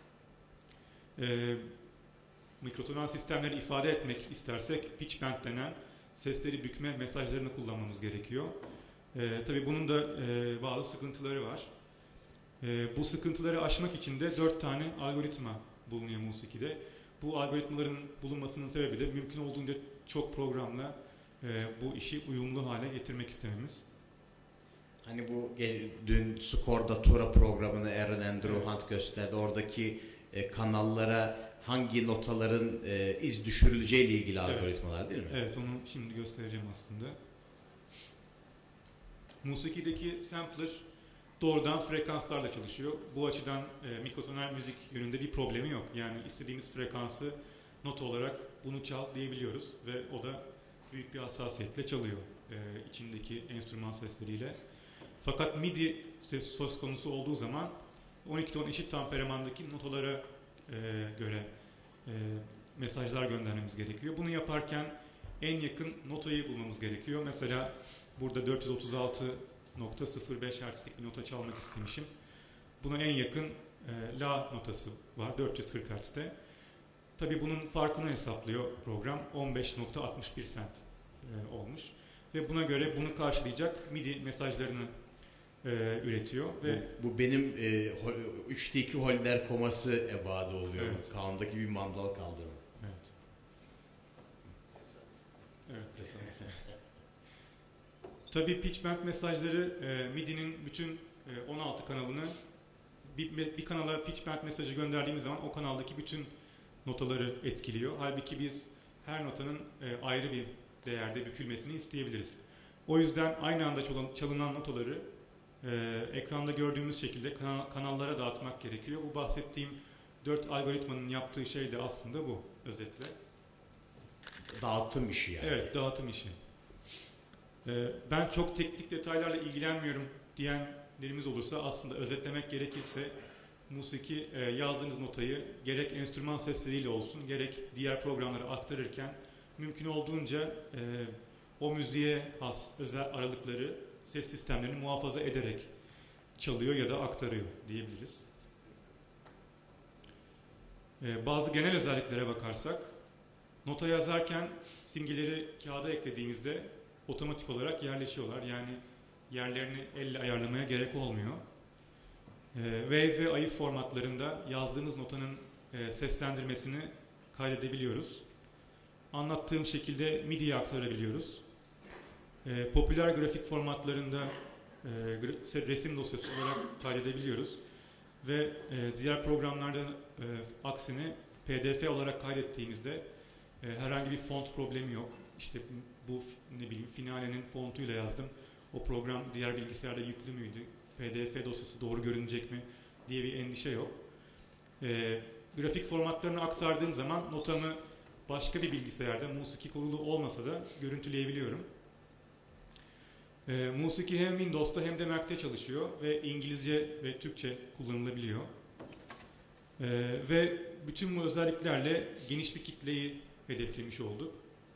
Mikrotonal sistemleri ifade etmek istersek pitch bend denen sesleri bükme mesajlarını kullanmamız gerekiyor. Tabii bunun da bazı sıkıntıları var. Bu sıkıntıları aşmak için de 4 tane algoritma bulunuyor musikide. Bu algoritmaların bulunmasının sebebi de mümkün olduğunca çok programla bu işi uyumlu hale getirmek istememiz. Hani bu dün Score programını Aaron Andrew Hunt gösterdi. Oradaki kanallara hangi notaların iz düşürüleceği ile ilgili algoritmalar değil mi? Evet, onu şimdi göstereceğim aslında. Musikideki sampler doğrudan frekanslarla çalışıyor. Bu açıdan mikrotonal müzik yönünde bir problemi yok. Yani istediğimiz frekansı not olarak bunu çal diyebiliyoruz ve o da büyük bir hassasiyetle çalıyor içindeki enstrüman sesleriyle. Fakat MIDI söz konusu olduğu zaman 12 ton eşit temperamandaki notalara göre mesajlar göndermemiz gerekiyor. Bunu yaparken en yakın notayı bulmamız gerekiyor. Mesela burada 436.05 Hz'lik bir nota çalmak istemişim. Buna en yakın La notası var 440 Hz'de. Tabii bunun farkını hesaplıyor program. 15.61 cent olmuş. Ve buna göre bunu karşılayacak MIDI mesajlarını üretiyor. Ve bu benim 3'te 2 holder koması ebadı oluyor. Evet. Kaan'daki bir mandal kaldırma. Evet. Evet. Tabii pitch bend mesajları MIDI'nin bütün 16 kanalını bir kanala pitch bend mesajı gönderdiğimiz zaman o kanaldaki bütün notaları etkiliyor. Halbuki biz her notanın ayrı bir değerde bükülmesini isteyebiliriz. O yüzden aynı anda çalınan notaları ekranda gördüğümüz şekilde kanallara dağıtmak gerekiyor. Bu bahsettiğim 4 algoritmanın yaptığı şey de aslında bu özetle. Dağıtım işi yani. Evet, dağıtım işi. Ben çok teknik detaylarla ilgilenmiyorum diyenlerimiz olursa aslında özetlemek gerekirse musiki yazdığınız notayı gerek enstrüman sesleriyle olsun gerek diğer programlara aktarırken mümkün olduğunca o müziğe has özel aralıkları ses sistemlerini muhafaza ederek çalıyor ya da aktarıyor diyebiliriz. Bazı genel özelliklere bakarsak nota yazarken simgeleri kağıda eklediğimizde otomatik olarak yerleşiyorlar. Yani yerlerini elle ayarlamaya gerek olmuyor. Wave ve AIF formatlarında yazdığımız notanın seslendirmesini kaydedebiliyoruz. Anlattığım şekilde MIDI'ye aktarabiliyoruz. Popüler grafik formatlarında resim dosyası olarak kaydedebiliyoruz. Ve diğer programlarda aksine PDF olarak kaydettiğimizde herhangi bir font problemi yok. İşte bu Finale'nin fontuyla yazdım. O program diğer bilgisayarda yüklü müydü? PDF dosyası doğru görünecek mi diye bir endişe yok. Grafik formatlarını aktardığım zaman notamı başka bir bilgisayarda musiki kurulu olmasa da görüntüleyebiliyorum. Musiki hem Windows'ta hem de Mac'te çalışıyor ve İngilizce ve Türkçe kullanılabiliyor. Ve bütün bu özelliklerle geniş bir kitleyi hedeflemiş olduk.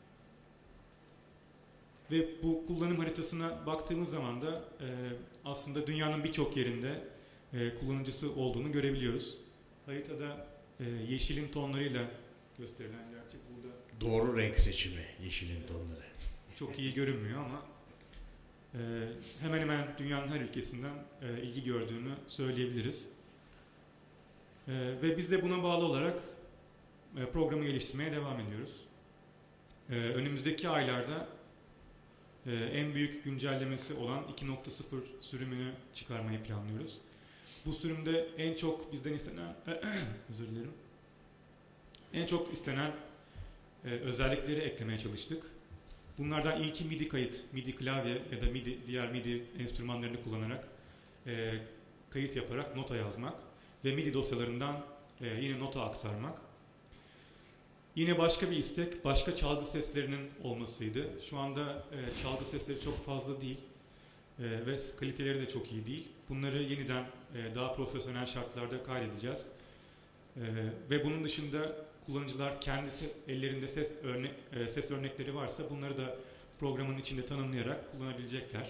Ve bu kullanım haritasına baktığımız zaman da aslında dünyanın birçok yerinde kullanıcısı olduğunu görebiliyoruz. Haritada yeşilin tonlarıyla gösterilen gerçek burada. Doğru renk seçimi yeşilin tonları. Çok iyi görünmüyor ama hemen hemen dünyanın her ülkesinden ilgi gördüğünü söyleyebiliriz. Ve biz de buna bağlı olarak programı geliştirmeye devam ediyoruz. Önümüzdeki aylarda en büyük güncellemesi olan 2.0 sürümünü çıkarmayı planlıyoruz. Bu sürümde en çok bizden istenen özür dilerim. En çok istenen özellikleri eklemeye çalıştık. Bunlardan ilki MIDI kayıt, MIDI klavye ya da diğer MIDI enstrümanlarını kullanarak kayıt yaparak nota yazmak ve MIDI dosyalarından yine nota aktarmak. Yine başka bir istek, başka çalgı seslerinin olmasıydı. Şu anda çalgı sesleri çok fazla değil ve kaliteleri de çok iyi değil. Bunları yeniden daha profesyonel şartlarda kaydedeceğiz. Ve bunun dışında kullanıcılar kendisi ellerinde ses örnekleri varsa bunları da programın içinde tanımlayarak kullanabilecekler.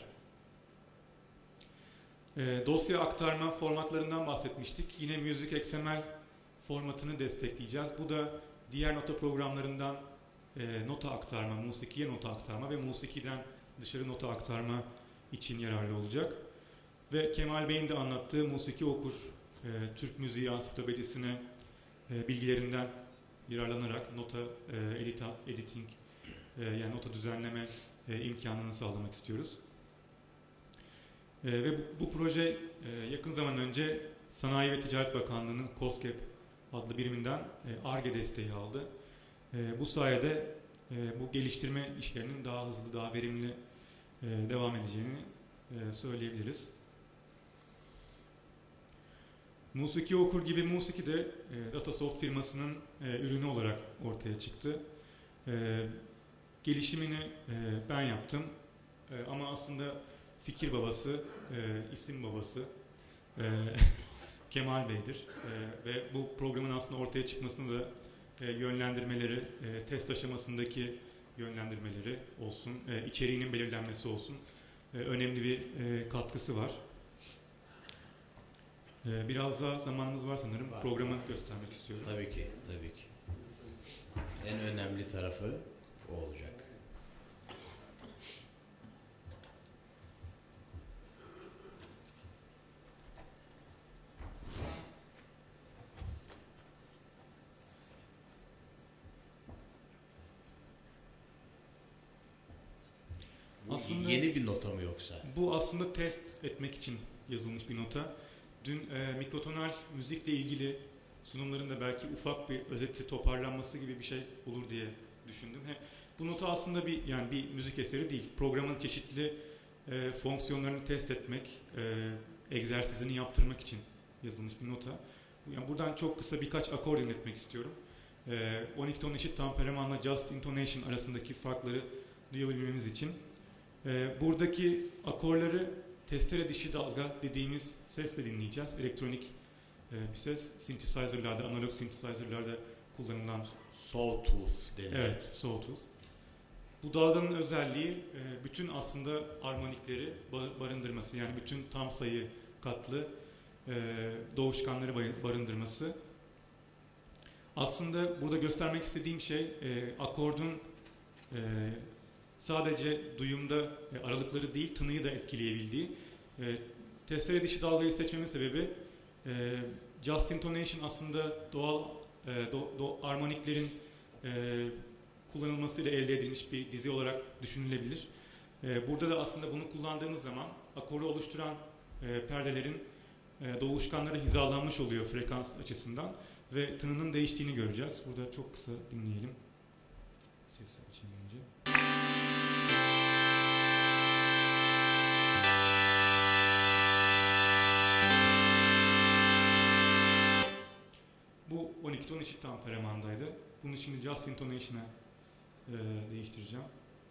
Dosya aktarma formatlarından bahsetmiştik. Yine Music XML formatını destekleyeceğiz. Bu da diğer nota programlarından nota aktarma, musikiye nota aktarma ve musikiden dışarı nota aktarma için yararlı olacak. Ve Kemal Bey'in de anlattığı Musiki Okur, Türk Müziği Ansiklopedisine bilgilerinden yararlanarak nota editing, yani nota düzenleme imkanını sağlamak istiyoruz. Ve bu proje yakın zaman önce Sanayi ve Ticaret Bakanlığı'nın KOSGEB adlı biriminden Ar-Ge desteği aldı. Bu sayede bu geliştirme işlerinin daha hızlı, daha verimli devam edeceğini söyleyebiliriz. Musiki Okur gibi Musiki de Datasoft firmasının ürünü olarak ortaya çıktı. Gelişimini ben yaptım. Ama aslında fikir babası, isim babası Kemal Bey'dir. Ve bu programın aslında ortaya çıkmasını da yönlendirmeleri, test aşamasındaki yönlendirmeleri olsun, içeriğinin belirlenmesi olsun önemli bir katkısı var. Biraz daha zamanımız var sanırım. Programı göstermek istiyorum. Tabii ki, tabii ki. En önemli tarafı o olacak. Aslında yeni bir nota mı yoksa? Bu aslında test etmek için yazılmış bir nota. Dün mikrotonal müzikle ilgili sunumlarında belki ufak bir özeti, toparlanması gibi bir şey olur diye düşündüm. Bu nota aslında bir müzik eseri değil. Programın çeşitli fonksiyonlarını test etmek, egzersizini yaptırmak için yazılmış bir nota. Yani buradan çok kısa birkaç akor dinletmek istiyorum. 12 ton eşit temperamanla just intonation arasındaki farkları duyabilmemiz için. Buradaki akorları testere dişi dalga dediğimiz sesle dinleyeceğiz. Elektronik bir ses. Synthesizer'larda, analog synthesizer'larda kullanılan Sawtooth deniyor. Evet, sawtooth. Bu dalganın özelliği bütün aslında armonikleri barındırması. Yani bütün tam sayı katlı doğuşkanları barındırması. Aslında burada göstermek istediğim şey akordun sadece duyumda aralıkları değil, tınıyı da etkileyebildiği. Testere dişi dalgayı seçmemin sebebi just intonation aslında doğal armoniklerin kullanılmasıyla elde edilmiş bir dizi olarak düşünülebilir. Burada da aslında bunu kullandığımız zaman akoru oluşturan perdelerin doğuşkanlara hizalanmış oluyor frekans açısından ve tınının değiştiğini göreceğiz. Burada çok kısa dinleyelim. Sesi açayım önce. Bu 12 ton eşit temperamandaydı. Bunu şimdi just intonation'a değiştireceğim.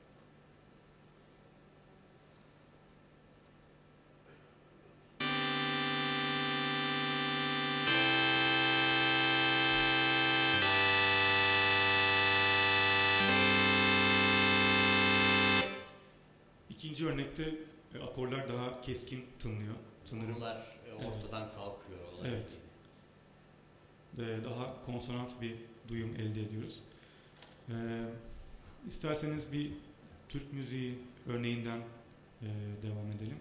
İkinci örnekte akorlar daha keskin tınlıyor. Tınırlar ortadan kalkıyor. Evet. Daha konsonant bir duyum elde ediyoruz. İsterseniz bir Türk müziği örneğinden devam edelim.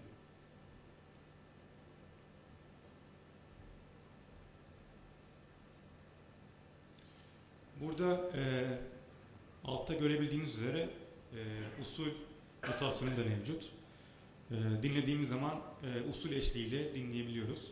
Burada altta görebildiğiniz üzere usul notasyonu da mevcut. Dinlediğimiz zaman usul eşliğiyle dinleyebiliyoruz.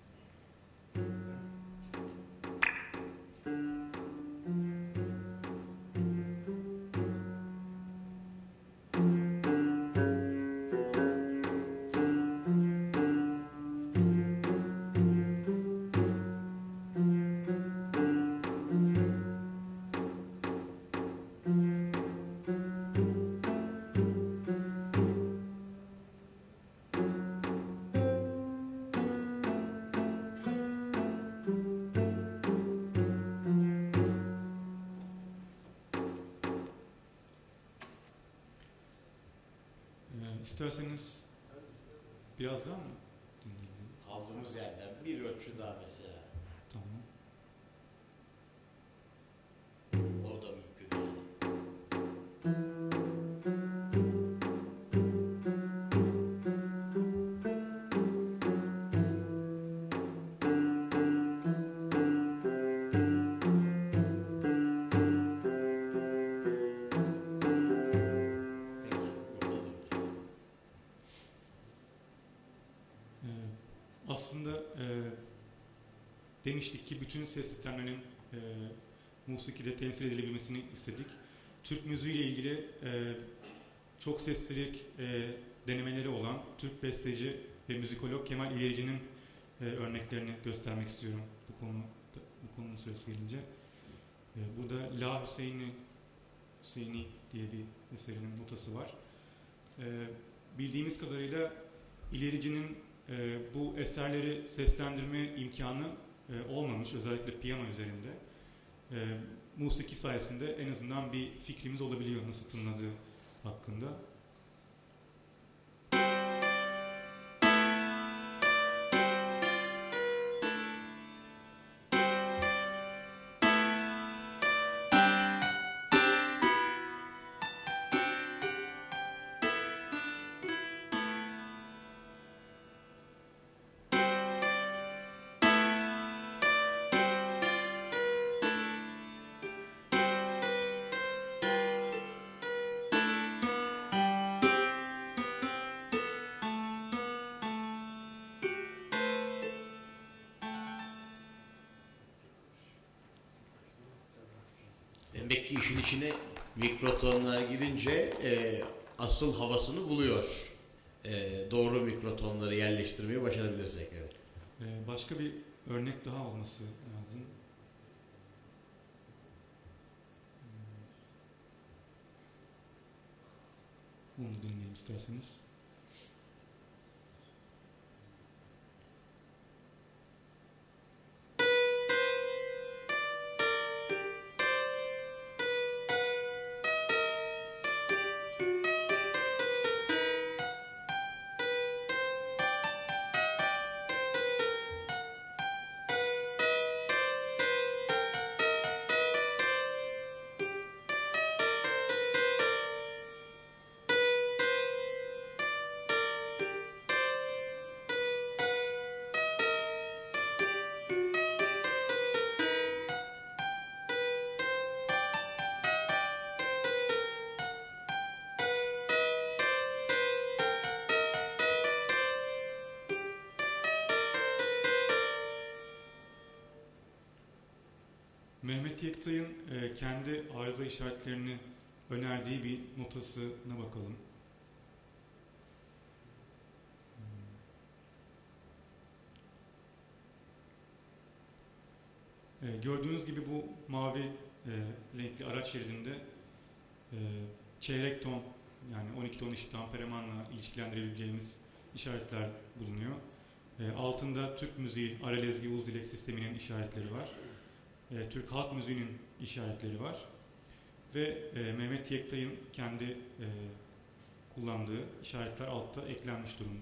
İsterseniz biraz daha mı dinleyelim? Kaldığımız yerden bir ölçü daha mesela. Tamam. O da mümkün yani. Aslında demiştik ki bütün ses sistemlerinin musikide temsil edilebilmesini istedik. Türk müziği ile ilgili çok seslilik denemeleri olan Türk besteci ve müzikolog Kemal İlerici'nin örneklerini göstermek istiyorum bu konunun sırası gelince. Burada La Hüseyni diye bir eserinin notası var. Bildiğimiz kadarıyla ilericinin bu eserleri seslendirme imkanı olmamış, özellikle piyano üzerinde. Musiki sayesinde en azından bir fikrimiz olabiliyor nasıl tınladığı hakkında. Demek ki işin içine mikrotonlar girince asıl havasını buluyor. Doğru mikrotonları yerleştirmeyi başarabilirsek. Evet. Başka bir örnek daha olması lazım. Onu dinleyelim isterseniz. Mehmet Yektay'ın kendi arıza işaretlerini önerdiği bir notasına bakalım. Gördüğünüz gibi bu mavi renkli araç şeridinde çeyrek ton, yani 12 ton eşit amperemanla ilişkilendirebileceğimiz işaretler bulunuyor. Altında Türk müziği, Aralezgi Uzdilek sisteminin işaretleri var. Türk halk müziğinin işaretleri var. Ve Mehmet Yektay'ın kendi kullandığı işaretler altta eklenmiş durumda.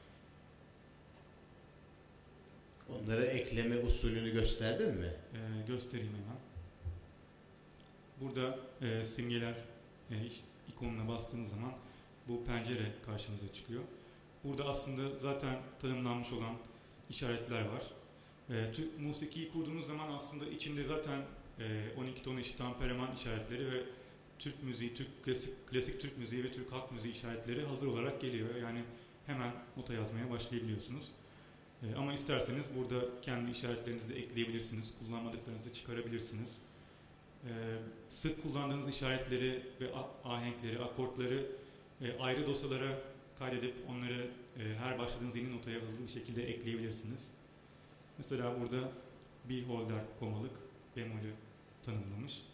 Onları ekleme usulünü gösterdin mi? Göstereyim hemen. Burada simgeler ikonuna bastığımız zaman bu pencere karşımıza çıkıyor. Burada aslında zaten tanımlanmış olan işaretler var. Türk musikiyi kurduğunuz zaman aslında içinde zaten 12 ton eşit ampereman işaretleri ve Türk müziği, klasik Türk müziği ve Türk halk müziği işaretleri hazır olarak geliyor. Yani hemen nota yazmaya başlayabiliyorsunuz. Ama isterseniz burada kendi işaretlerinizi de ekleyebilirsiniz, kullanmadıklarınızı çıkarabilirsiniz. Sık kullandığınız işaretleri ve ahenkleri, akortları ayrı dosyalara kaydedip onları her başladığınız yeni notaya hızlı bir şekilde ekleyebilirsiniz. Mesela burada beholder komalık bemolü tanımlamış.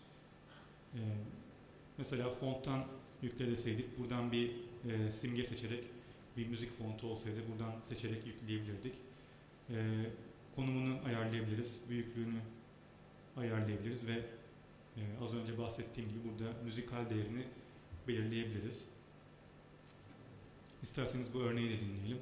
Mesela fonttan yükle deseydik buradan bir simge seçerek bir müzik fontu olsaydı buradan seçerek yükleyebilirdik. Konumunu ayarlayabiliriz, büyüklüğünü ayarlayabiliriz ve az önce bahsettiğim gibi burada müzikal değerini belirleyebiliriz. İsterseniz bu örneği de dinleyelim.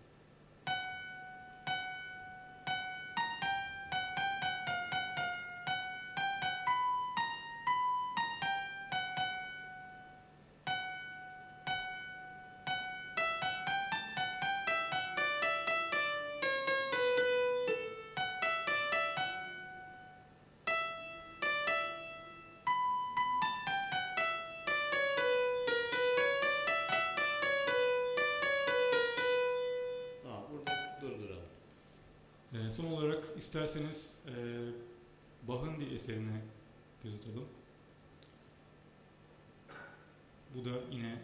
Son olarak isterseniz Bach'ın bir eserine göz atalım. Bu da yine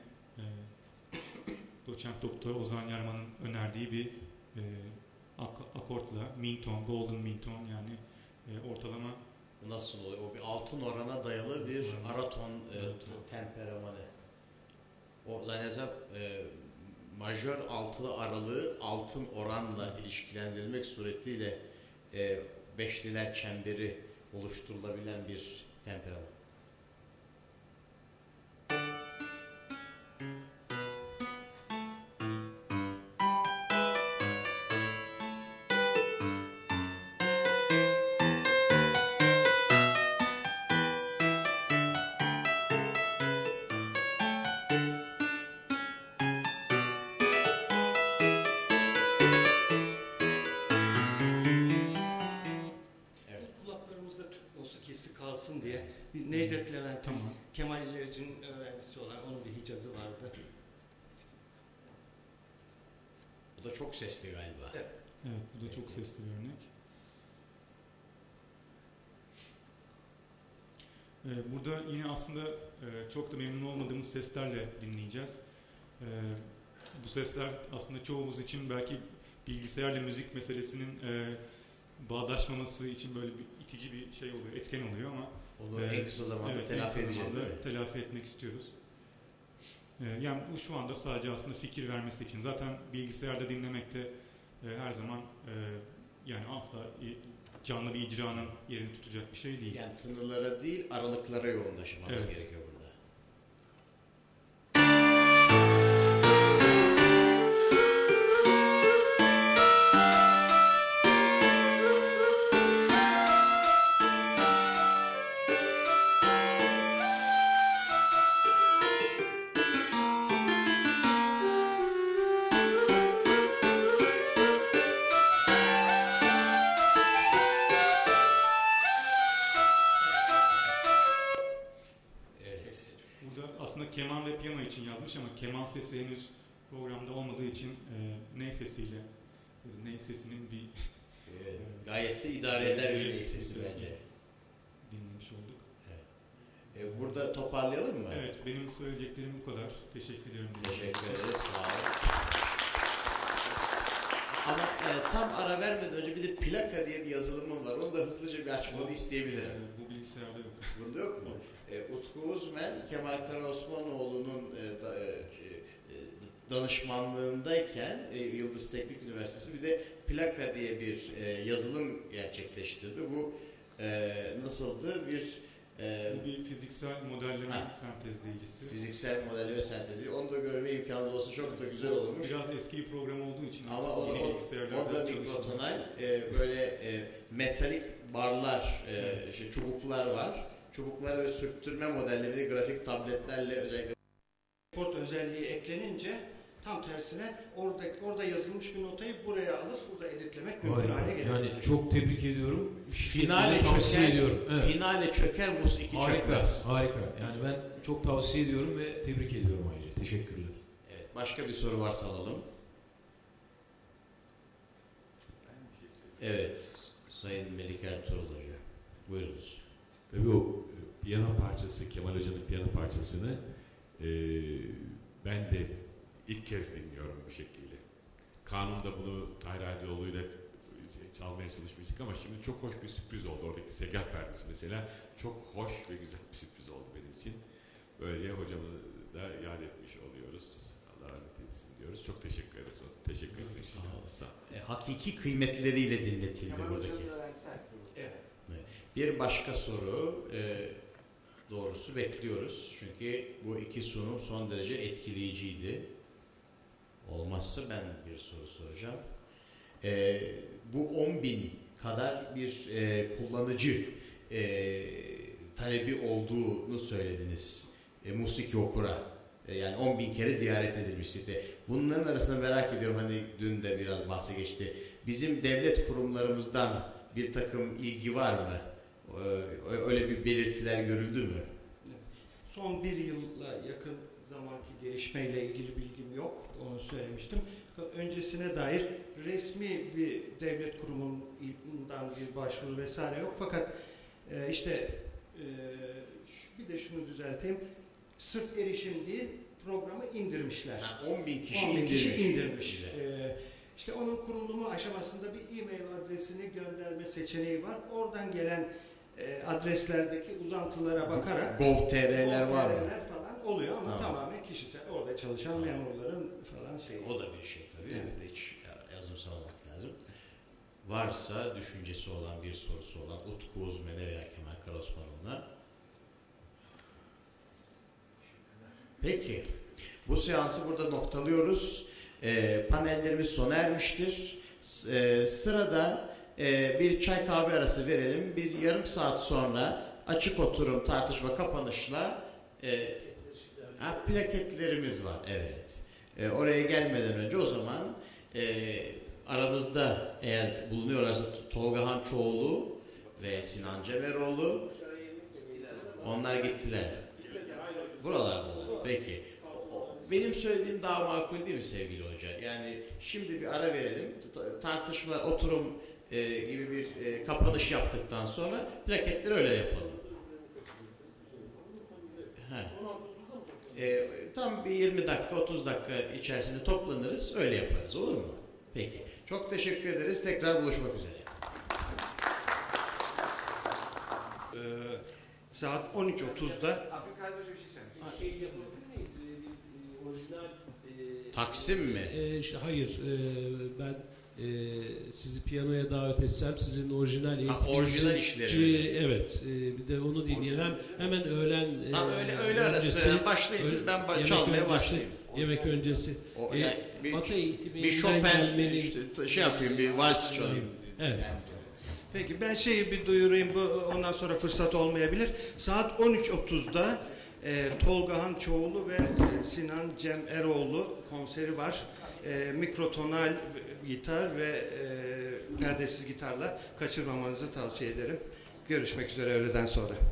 doçent doktor Ozan Yarman'ın önerdiği bir akortla, mean tone, golden mean tone, yani ortalama. Nasıl oluyor? O bir altın orana dayalı bir ara ton temperamanı. O zannedersem majör altılı aralığı altın oranla ilişkilendirilmek suretiyle beşliler çemberi oluşturulabilen bir temperaman. Diye bir Necdet Levent'in, Kemal İllerici'nin öğrencisi olan onun bir Hicazı vardı. O da çok sesli galiba. Evet, evet bu da çok sesli bir örnek. Burada yine aslında çok da memnun olmadığımız seslerle dinleyeceğiz. Bu sesler aslında çoğumuz için belki bilgisayarla müzik meselesinin bağdaşmaması için böyle bir itici bir şey oluyor, etken oluyor ama onu en kısa zamanda telafi edeceğiz değil mi? Telafi etmek istiyoruz. Yani bu şu anda sadece aslında fikir vermesi için. Zaten bilgisayarda dinlemekte her zaman yani asla canlı bir icranın yerini tutacak bir şey değil. Yani tınılara değil aralıklara yoğunlaşmamız gerekiyor burada. Keman ve piyano için yazmış ama keman sesi henüz programda olmadığı için ney sesiyle, ney sesinin bir gayet de idare eder bir ney sesi bence. Dinlemiş olduk. Evet. Burada toparlayalım mı? Evet, benim söyleyeceklerim bu kadar. Teşekkür ediyorum. Teşekkür ederiz, sağ olun. Ama tam ara vermeden önce bir de plaka diye bir yazılımım var. Onu da hızlıca bir açmanı isteyebilirim. Bu bilgisayarda yok. Bunda yok mu? Utku Uzmen, Kemal Karaosmanoğlu'nun danışmanlığındayken Yıldız Teknik Üniversitesi bir de plaka diye bir yazılım gerçekleştirdi. Bu nasıldı? Bu bir fiziksel modelleme sentezleyicisi. Fiziksel modelleme sentezleyici. Onu da görme imkanı olsa çok da güzel olurmuş. Biraz eski bir program olduğu için. Ama o da mikrotonal böyle metalik barlar, çubuklar var. Çubuklara ve sürttürme modelleri grafik tabletlerle özellikle port özelliği eklenince tam tersine orada yazılmış bir notayı buraya alıp burada editlemek mümkün hale gelebilir. Yani çok tebrik ediyorum. Finale tavsiye ediyorum. Evet. Finale çöker musiki çökmez. Harika. Yani ben çok tavsiye ediyorum ve tebrik ediyorum ayrıca. Teşekkürler. Evet, başka bir soru varsa alalım. Evet, Sayın Melik Ertuğrul Hoca. Buyurunuz. Tabii o piyano parçası, Kemal Hoca'nın piyano parçasını ben de ilk kez dinliyorum bu şekilde. Kanun'da bunu Tahir Aydioğlu'yla çalmaya çalışmıştık ama şimdi çok hoş bir sürpriz oldu. Oradaki segah perdesi mesela çok hoş ve güzel bir sürpriz oldu benim için. Böylece hocamı da yad etmiş oluyoruz. Allah rahmet eylesin diyoruz. Çok teşekkür ederiz. Teşekkür ederiz. Sağ olun. Hakiki kıymetleriyle dinletildi buradaki. Evet. Bir başka soru doğrusu bekliyoruz. Çünkü bu iki sunum son derece etkileyiciydi. Olmazsa ben bir soru soracağım. Bu 10.000 kadar bir kullanıcı talebi olduğunu söylediniz. Musiki Okur'a. Yani 10.000 kere ziyaret edilmişti. Bunların arasında merak ediyorum, hani dün de biraz bahsi geçti. Bizim devlet kurumlarımızdan bir takım ilgi var mı? Öyle bir belirtiler görüldü mü? Son bir yılla yakın zamanki gelişmeyle ilgili bilgim yok. Onu söylemiştim. Öncesine dair resmi bir devlet kurumundan bir başvuru vesaire yok. Fakat bir de şunu düzelteyim. Sırf erişim değil, programı indirmişler. 10.000 kişi 10.000 kişi indirmiş. İşte onun kurulumu aşamasında bir e-mail adresini gönderme seçeneği var. Oradan gelen adreslerdeki uzantılara bakarak Gov.tr'ler var mı? Falan bazen oluyor ama Tamam. tamamen kişisel. Orada çalışan memurların falan şeyi. O da bir şey tabii. Evet. Bir de hiç yazımsalamak lazım. Varsa düşüncesi olan, bir sorusu olan Utku Uzmen'e veya Kemal Karaosmanoğlu'na. Peki. Bu seansı burada noktalıyoruz. Panellerimiz sona ermiştir. Sırada bir çay kahve arası verelim. Bir yarım saat sonra açık oturum tartışma kapanışla plaketlerimiz var. Evet. Oraya gelmeden önce o zaman aramızda eğer bulunuyorlarsa Tolga Hançoğlu ve Sinan Cemeroğlu, onlar gittiler. Buralardalar. Peki. Benim söylediğim daha makul değil mi sevgili hoca? Yani şimdi bir ara verelim. Tartışma, oturum gibi bir kapanış yaptıktan sonra plaketleri öyle yapalım. Tam bir 20 dakika, 30 dakika içerisinde toplanırız. Öyle yaparız. Olur mu? Peki. Çok teşekkür ederiz. Tekrar buluşmak üzere. Saat 13.30'da Taksim mi? Hayır, ben sizi piyanoya davet etsem sizin orijinal orijinal işleri. Evet, bir de onu dinleyelim. Hemen öğlen tam öyle arası başlayın siz, ben çalmaya başlayayım. Yemek öncesi. Yani Batı eğitimi bir Chopin işte şey yapayım, bir vals çalayım. Evet. Peki ben şeyi bir duyurayım, ondan sonra fırsat olmayabilir. Saat 13.30'da Tolga Hançoğlu ve Sinan Cemeroğlu konseri var. Mikrotonal gitar ve perdesiz gitarla kaçırmamanızı tavsiye ederim. Görüşmek üzere öğleden sonra.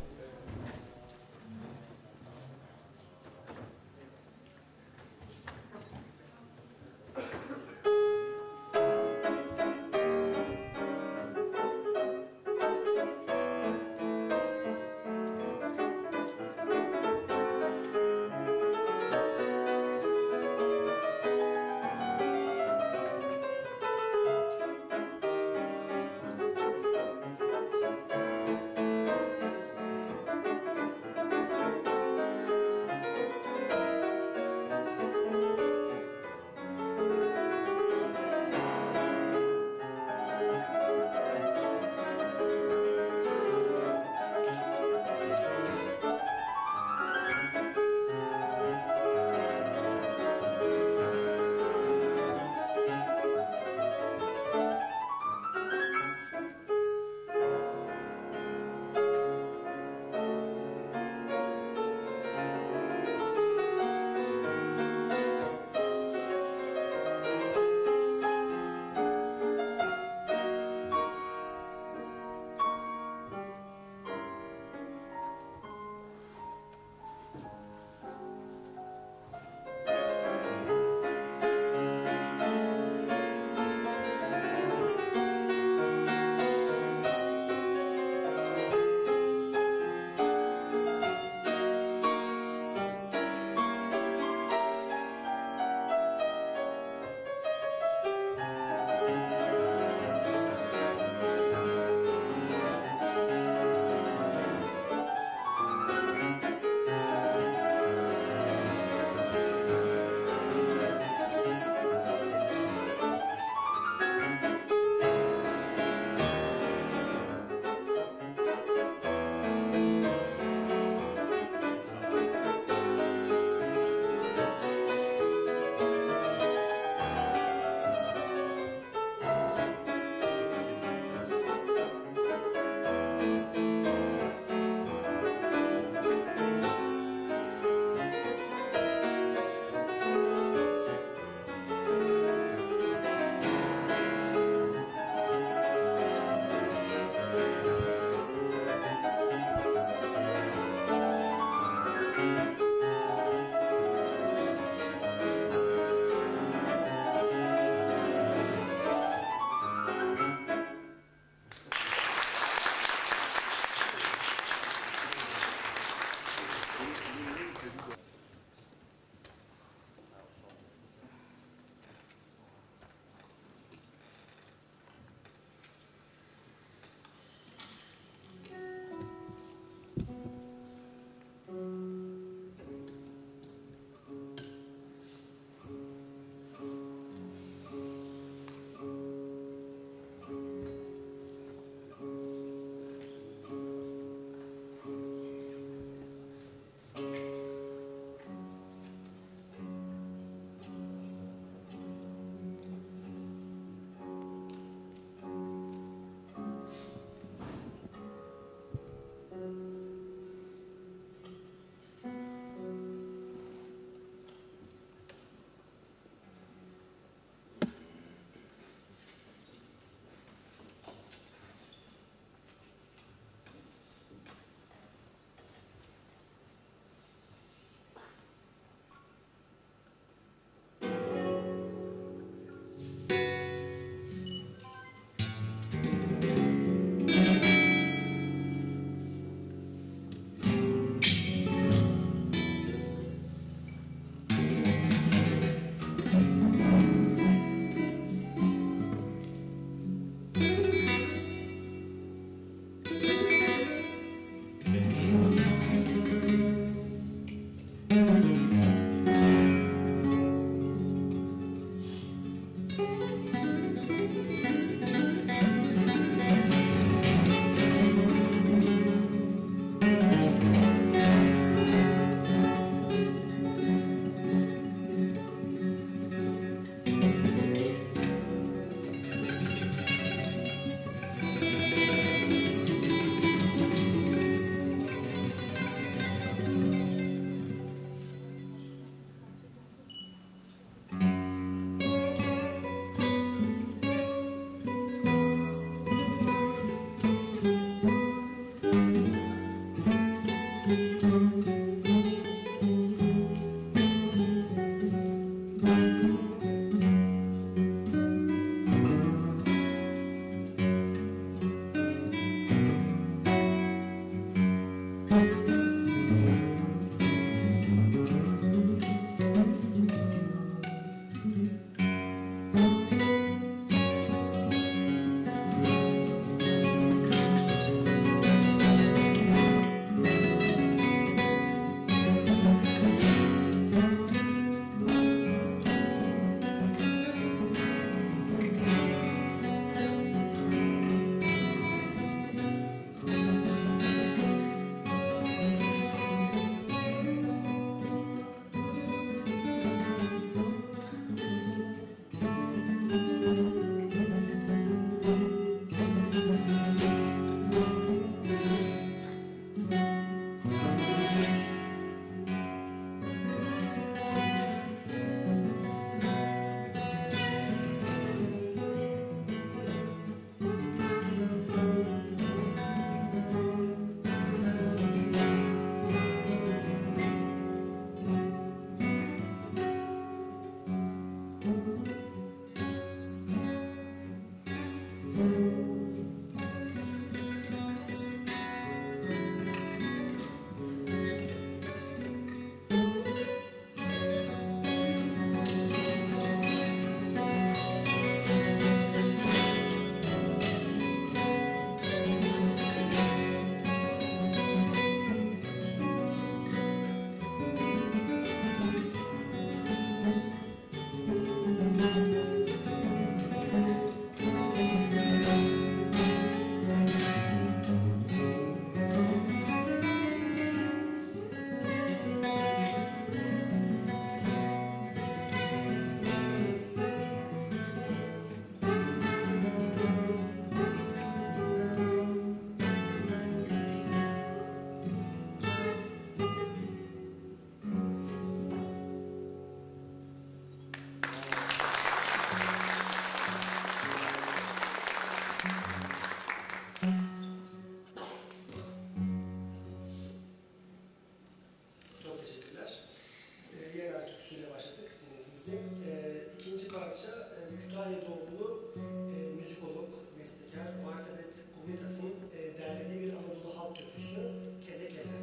Kütahya doğumlu müzikolog, bestekar, Martabet Komitas'ın derlediği bir Anadolu halk türküsü Kele Kele.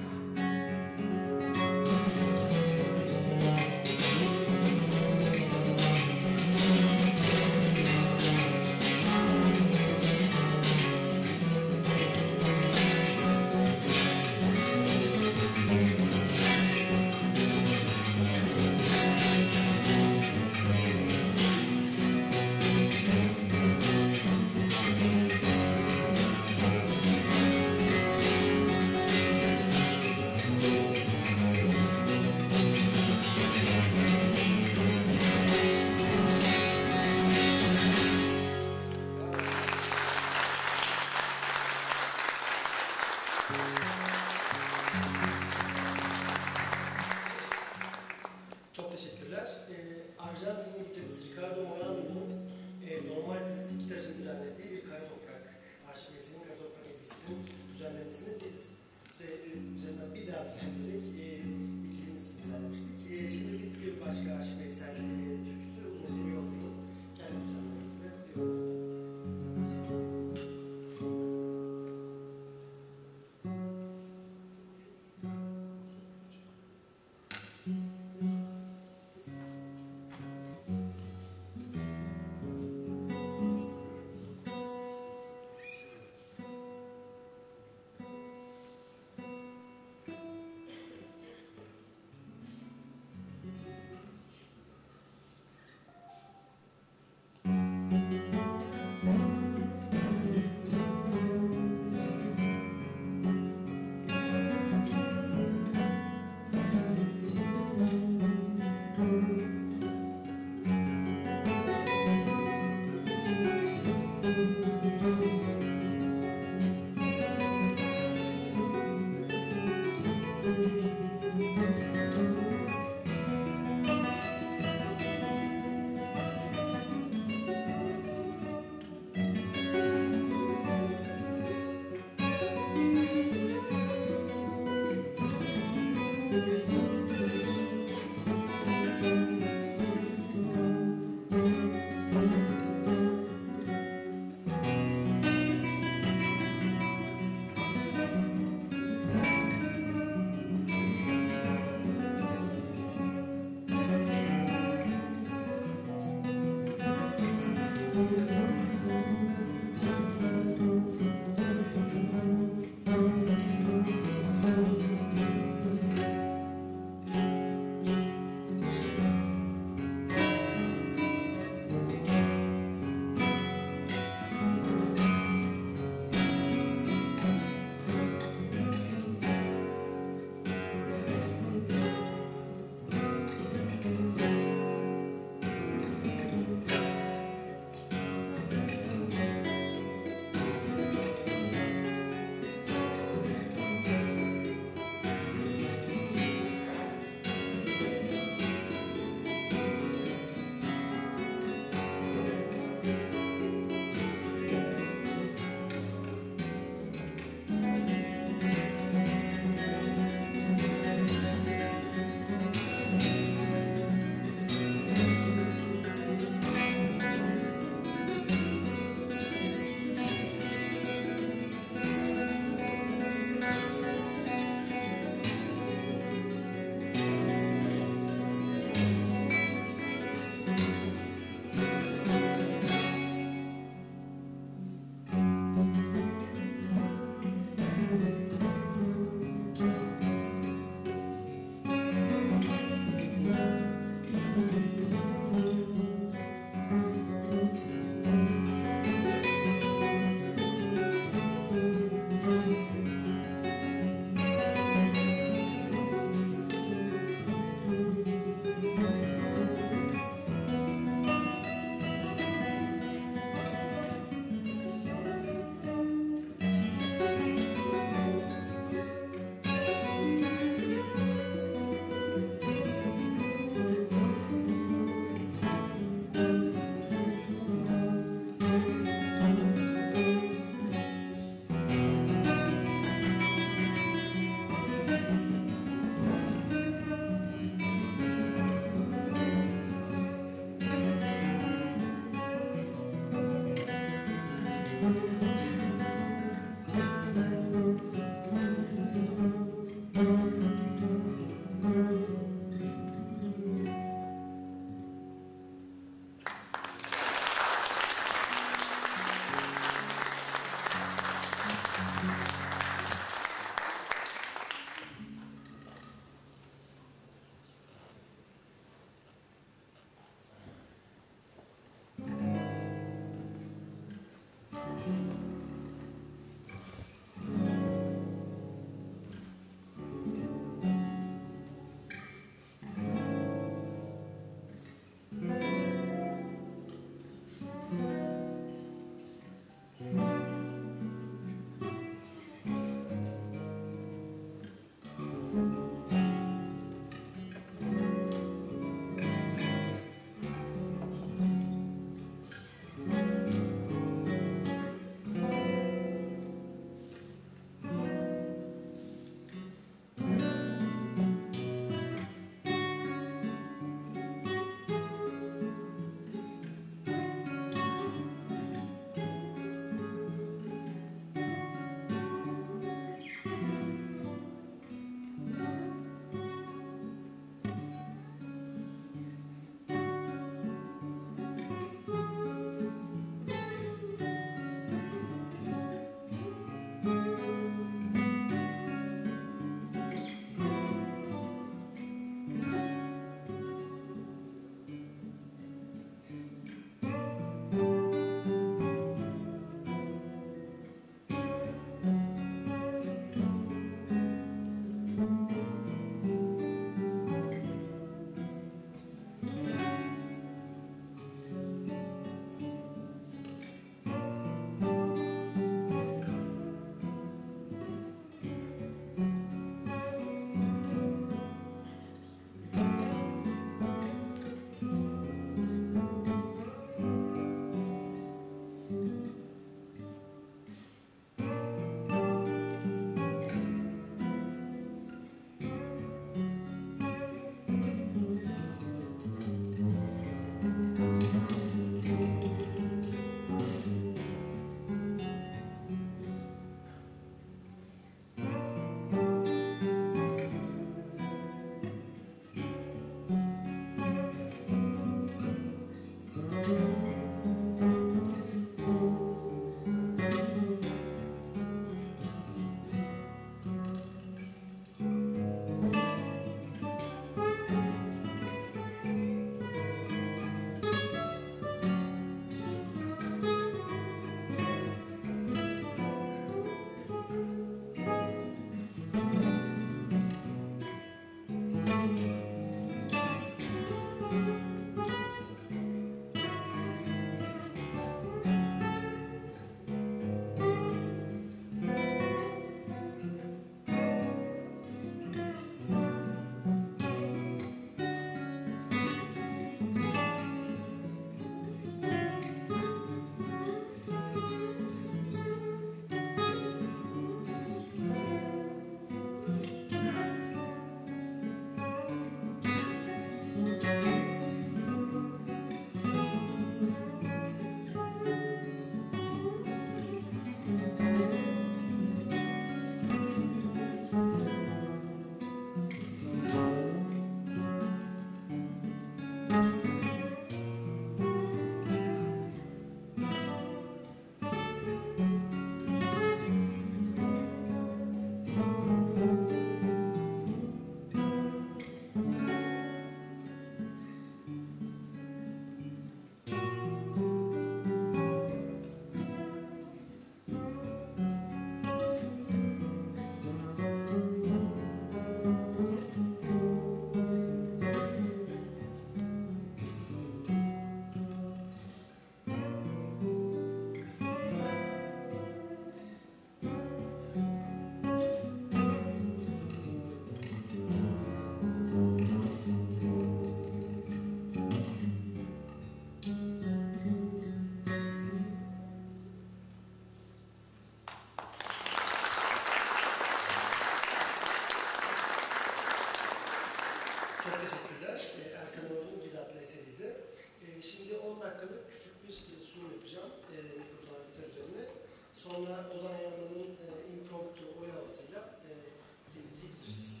Çok teşekkürler. Erkan Oğur'un Giz adlı eseriydi. Şimdi 10 dakikalık küçük bir sunum yapacağım mikrotonal gitar üzerine. Sonra Ozan Yarman'ın impromptu oyun havasıyla dinletiyi bitireceğiz.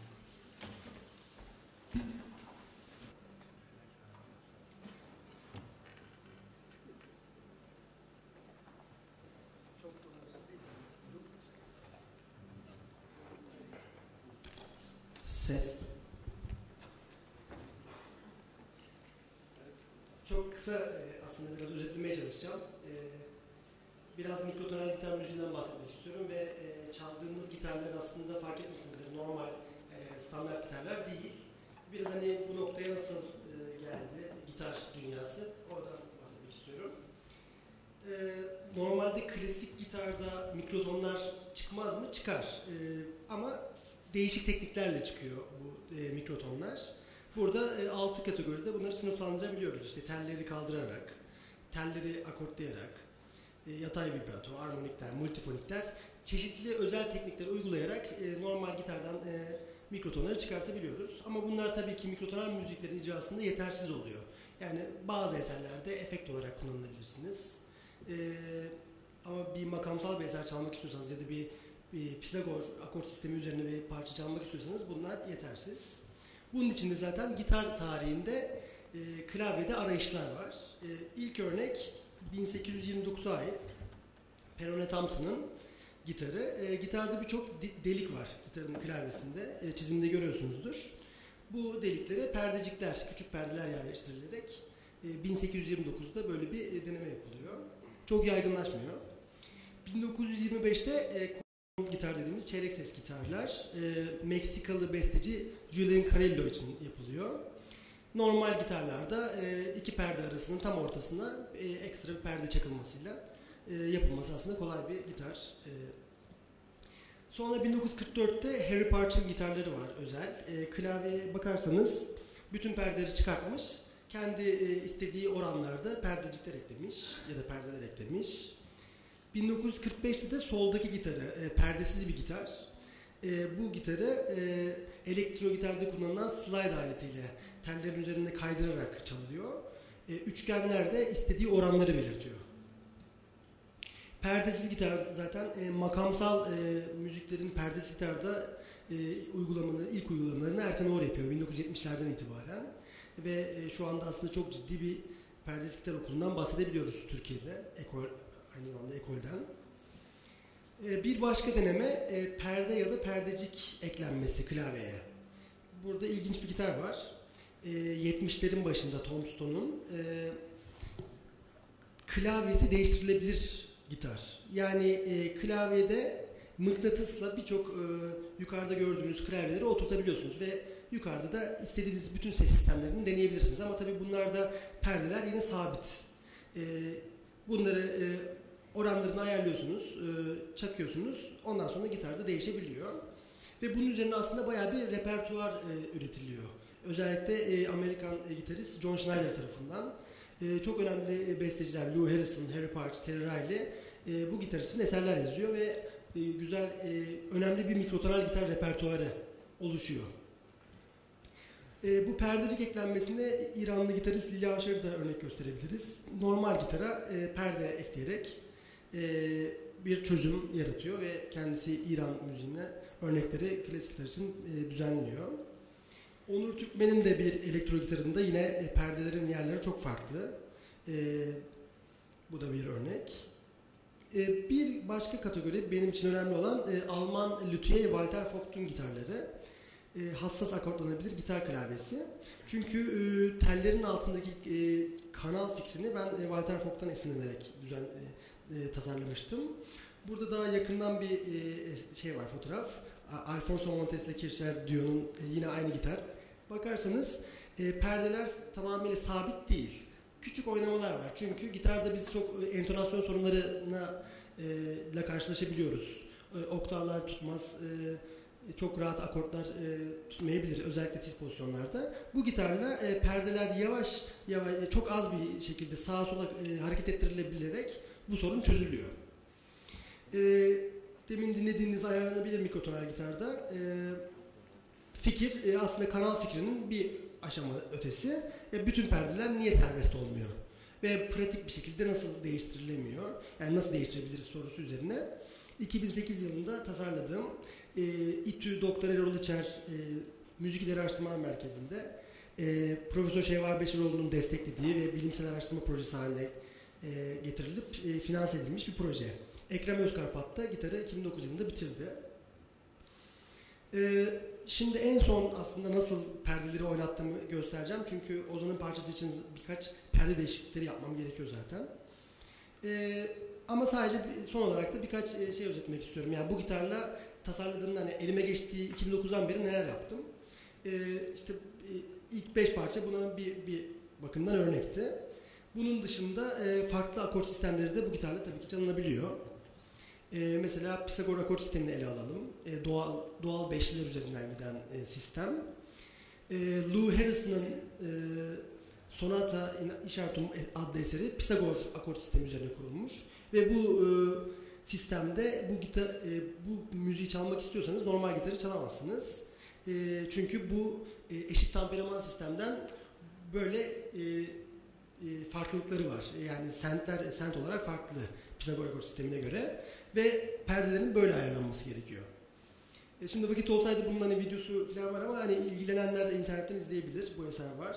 Ses. Çok kısa aslında biraz özetlemeye çalışacağım. Biraz mikrotonal gitar müziğinden bahsetmek istiyorum ve çaldığımız gitarlar aslında fark etmişsinizdir normal standart gitarlar değil. Biraz hani bu noktaya nasıl geldi gitar dünyası oradan bahsetmek istiyorum. Normalde klasik gitarda mikrotonlar çıkmaz mı? Çıkar. Ama değişik tekniklerle çıkıyor bu mikrotonlar. Burada 6 kategoride bunları sınıflandırabiliyoruz. İşte telleri kaldırarak, telleri akortlayarak, yatay vibrato, armonikler, multifonikler, çeşitli özel teknikler uygulayarak normal gitardan mikrotonları çıkartabiliyoruz. Ama bunlar tabii ki mikrotonal müziklerin icrasında yetersiz oluyor. Yani bazı eserlerde efekt olarak kullanılabilirsiniz. Ama bir makamsal bir eser çalmak istiyorsanız ya da bir Pisagor akort sistemi üzerine bir parça çalmak istiyorsanız bunlar yetersiz. Bunun için de zaten gitar tarihinde klavyede arayışlar var. İlk örnek 1829'a ait Perone Thompson'ın gitarı. Gitarda birçok delik var gitarın klavyesinde. Çizimde görüyorsunuzdur. Bu deliklere perdecikler, küçük perdeler yerleştirilerek 1829'da böyle bir deneme yapılıyor. Çok yaygınlaşmıyor. 1925'te gitar dediğimiz çeyrek ses gitarlar Meksikalı besteci Julian Carrillo için yapılıyor. Normal gitarlarda iki perde arasının tam ortasına ekstra bir perde çakılmasıyla yapılması aslında kolay bir gitar. Sonra 1944'te Harry Partch'ın gitarları var özel. Klavyeye bakarsanız bütün perdeleri çıkartmış. Kendi istediği oranlarda perdecikler eklemiş ya da perdeler eklemiş. 1945'te de soldaki gitarı, perdesiz bir gitar. Bu gitarı elektro gitarda kullanılan slide aletiyle tellerin üzerinde kaydırarak çalınıyor. Üçgenlerde istediği oranları belirtiyor. Perdesiz gitar zaten makamsal müziklerin perdesiz gitarda ilk uygulamalarını Erkan Oğur yapıyor 1970'lerden itibaren. Ve şu anda aslında çok ciddi bir perdesiz gitar okulundan bahsedebiliyoruz Türkiye'de. Aynı zamanda ekolden. Bir başka deneme perde ya da perdecik eklenmesi klavyeye. Burada ilginç bir gitar var. 70'lerin başında Tom Stone'un klavyesi değiştirilebilir gitar. Yani klavyede mıknatısla birçok yukarıda gördüğünüz klavyeleri oturtabiliyorsunuz ve yukarıda da istediğiniz bütün ses sistemlerini deneyebilirsiniz. Ama tabii bunlarda perdeler yine sabit. Bunları oranlarını ayarlıyorsunuz, çakıyorsunuz. Ondan sonra gitarda değişebiliyor. Ve bunun üzerine aslında bayağı bir repertuar üretiliyor. Özellikle Amerikan gitarist John Schneider tarafından. Çok önemli besteciler Lou Harrison, Harry Partch, Terry Riley bu gitar için eserler yazıyor ve güzel, önemli bir mikrotonal gitar repertuarı oluşuyor. Bu perdecik eklenmesinde İranlı gitarist Lili Avşar'ı da örnek gösterebiliriz. Normal gitara perde ekleyerek bir çözüm yaratıyor ve kendisi İran müziğine örnekleri klasik gitar için düzenliyor. Onur Türkmen'in de bir elektro gitarında yine perdelerin yerleri çok farklı. Bu da bir örnek. Bir başka kategori benim için önemli olan Alman luthier Walter Vogt'un gitarları. Hassas akortlanabilir gitar klavyesi. Çünkü tellerin altındaki kanal fikrini ben Walter Vogt'tan esinlenerek tasarlamıştım. Burada daha yakından bir şey var, fotoğraf. Alfonso Montes ile Kirchner Duo'nun yine aynı gitar. Bakarsanız perdeler tamamıyla sabit değil. Küçük oynamalar var. Çünkü gitarda biz çok entonasyon sorunlarına karşılaşabiliyoruz. Oktavlar tutmaz, çok rahat akortlar tutmayabilir özellikle tiz pozisyonlarda. Bu gitarla perdeler yavaş çok az bir şekilde sağa sola hareket ettirilebilerek bu sorun çözülüyor. Demin dinlediğiniz ayarlanabilir mikrotonal gitarda fikir aslında kanal fikrinin bir aşama ötesi. Bütün perdeler niye serbest olmuyor? Ve pratik bir şekilde nasıl değiştirilemiyor? Yani nasıl değiştirebiliriz sorusu üzerine 2008 yılında tasarladığım İTÜ Doktor Erol İçer Müzik İleri Araştırma Merkezi'nde Profesör Şevval Beşiroğlu'nun desteklediği ve bilimsel araştırma projesi haline getirilip finanse edilmiş bir proje. Ekrem Özkarpat da gitarı 2009 yılında bitirdi. Şimdi en son aslında nasıl perdeleri oynattığımı göstereceğim. Çünkü Ozan'ın parçası için birkaç perde değişiklikleri yapmam gerekiyor zaten. Ama sadece son olarak da birkaç şey özetmek istiyorum. Yani bu gitarla tasarladığım, hani elime geçtiği 2009'dan beri neler yaptım. İşte ilk 5 parça buna bir bakımdan örnekti. Bunun dışında farklı akort sistemleri de bu gitarla tabii ki çalınabiliyor. Mesela Pisagor akort sistemini ele alalım. Doğal beşliler üzerinden giden sistem. Lou Harrison'ın Sonata in Işartum adlı eseri Pisagor akort sistemi üzerine kurulmuş. Ve bu sistemde bu müziği çalmak istiyorsanız normal gitarı çalamazsınız. Çünkü bu eşit temperaman sistemden böyle farklılıkları var. Yani sent olarak farklı Pisagor akort sistemine göre ve perdelerin böyle ayarlanması gerekiyor. Şimdi vakit olsaydı bunun hani videosu falan var ama hani ilgilenenler internetten izleyebilir. Bu eser var.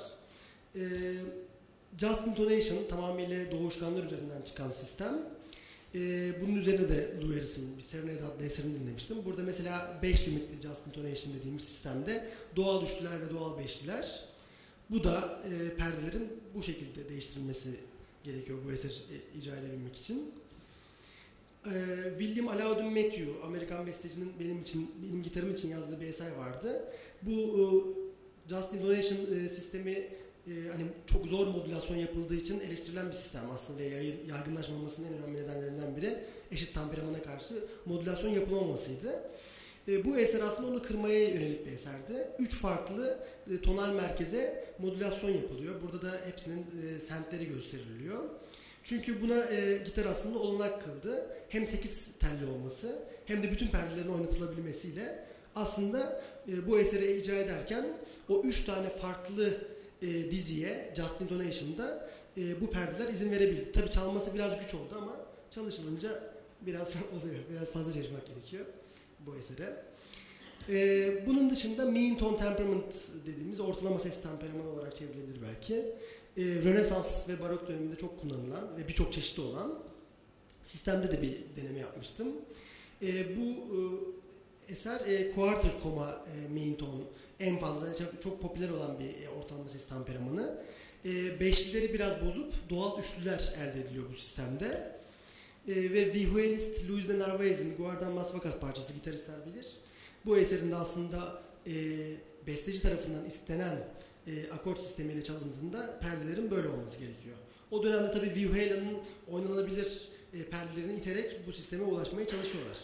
Just Intonation tamamıyla doğuşkanlar üzerinden çıkan sistem. Bunun üzerine de Lou Harrison'ın bir Serenade adlı eserini dinlemiştim. Burada mesela 5 limitli Just Intonation dediğimiz sistemde doğal üçlüler ve doğal beşliler. Bu da perdelerin bu şekilde değiştirilmesi gerekiyor bu eseri icra edebilmek için. William Alaudin Matthew, Amerikan bestecinin benim gitarım için yazdığı bir eser vardı. Bu Just Intonation sistemi hani çok zor modülasyon yapıldığı için eleştirilen bir sistem aslında ve yaygınlaşmamasının en önemli nedenlerinden biri eşit temperamana karşı modülasyon yapılamamasıydı. Bu eser aslında onu kırmaya yönelik bir eserdi. 3 farklı tonal merkeze modülasyon yapılıyor. Burada da hepsinin sentleri gösteriliyor. Çünkü buna gitar aslında olanak kıldı. Hem 8 telli olması hem de bütün perdelerin oynatılabilmesiyle aslında bu eseri icra ederken o 3 tane farklı diziye Just Intonation'da bu perdeler izin verebildi. Tabii çalması biraz güç oldu ama çalışılınca biraz oluyor. Biraz fazla çalışmak gerekiyor bu esere. Bunun dışında mean tone temperament dediğimiz ortalama ses temperamanı olarak çevrilebilir belki. Rönesans ve Barok döneminde çok kullanılan ve birçok çeşitli olan sistemde de bir deneme yapmıştım. Bu eser quarter comma mean tone en fazla çok popüler olan bir ortalama ses temperamanı. Beşlileri biraz bozup doğal üçlüler elde ediliyor bu sistemde. Ve vihuelist Luis de Narvaez'in Guardan Mas Vacas parçası gitaristler bilir. Bu eserinde aslında besteci tarafından istenen akort sistemiyle çalındığında perdelerin böyle olması gerekiyor. O dönemde tabii vihuela'nın oynanabilir perdelerini iterek bu sisteme ulaşmaya çalışıyorlar.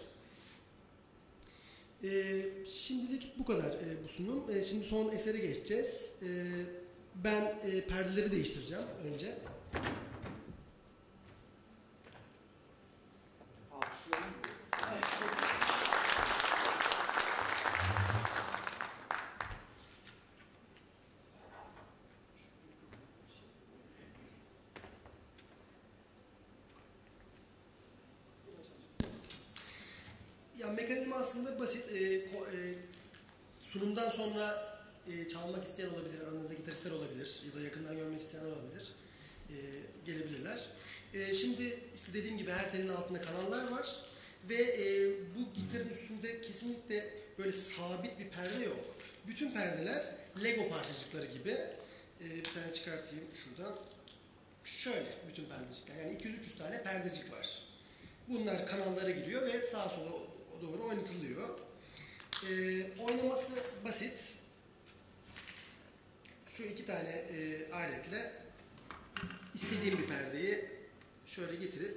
Şimdilik bu kadar bu sunum. Şimdi son esere geçeceğiz. Ben perdeleri değiştireceğim önce. Mekanizma aslında basit. Sunumdan sonra çalmak isteyen olabilir, aranızda gitaristler olabilir ya da yakından görmek isteyenler olabilir. Gelebilirler. Şimdi işte dediğim gibi her telin altında kanallar var ve bu gitarın üstünde kesinlikle böyle sabit bir perde yok. Bütün perdeler Lego parçacıkları gibi. Bir tane çıkartayım şuradan. Şöyle bütün perdecikler. Yani 200-300 tane perdecik var. Bunlar kanallara giriyor ve sağa sola doğru oynatılıyor. Oynaması basit. Şu 2 tane aletle istediğim bir perdeyi şöyle getirip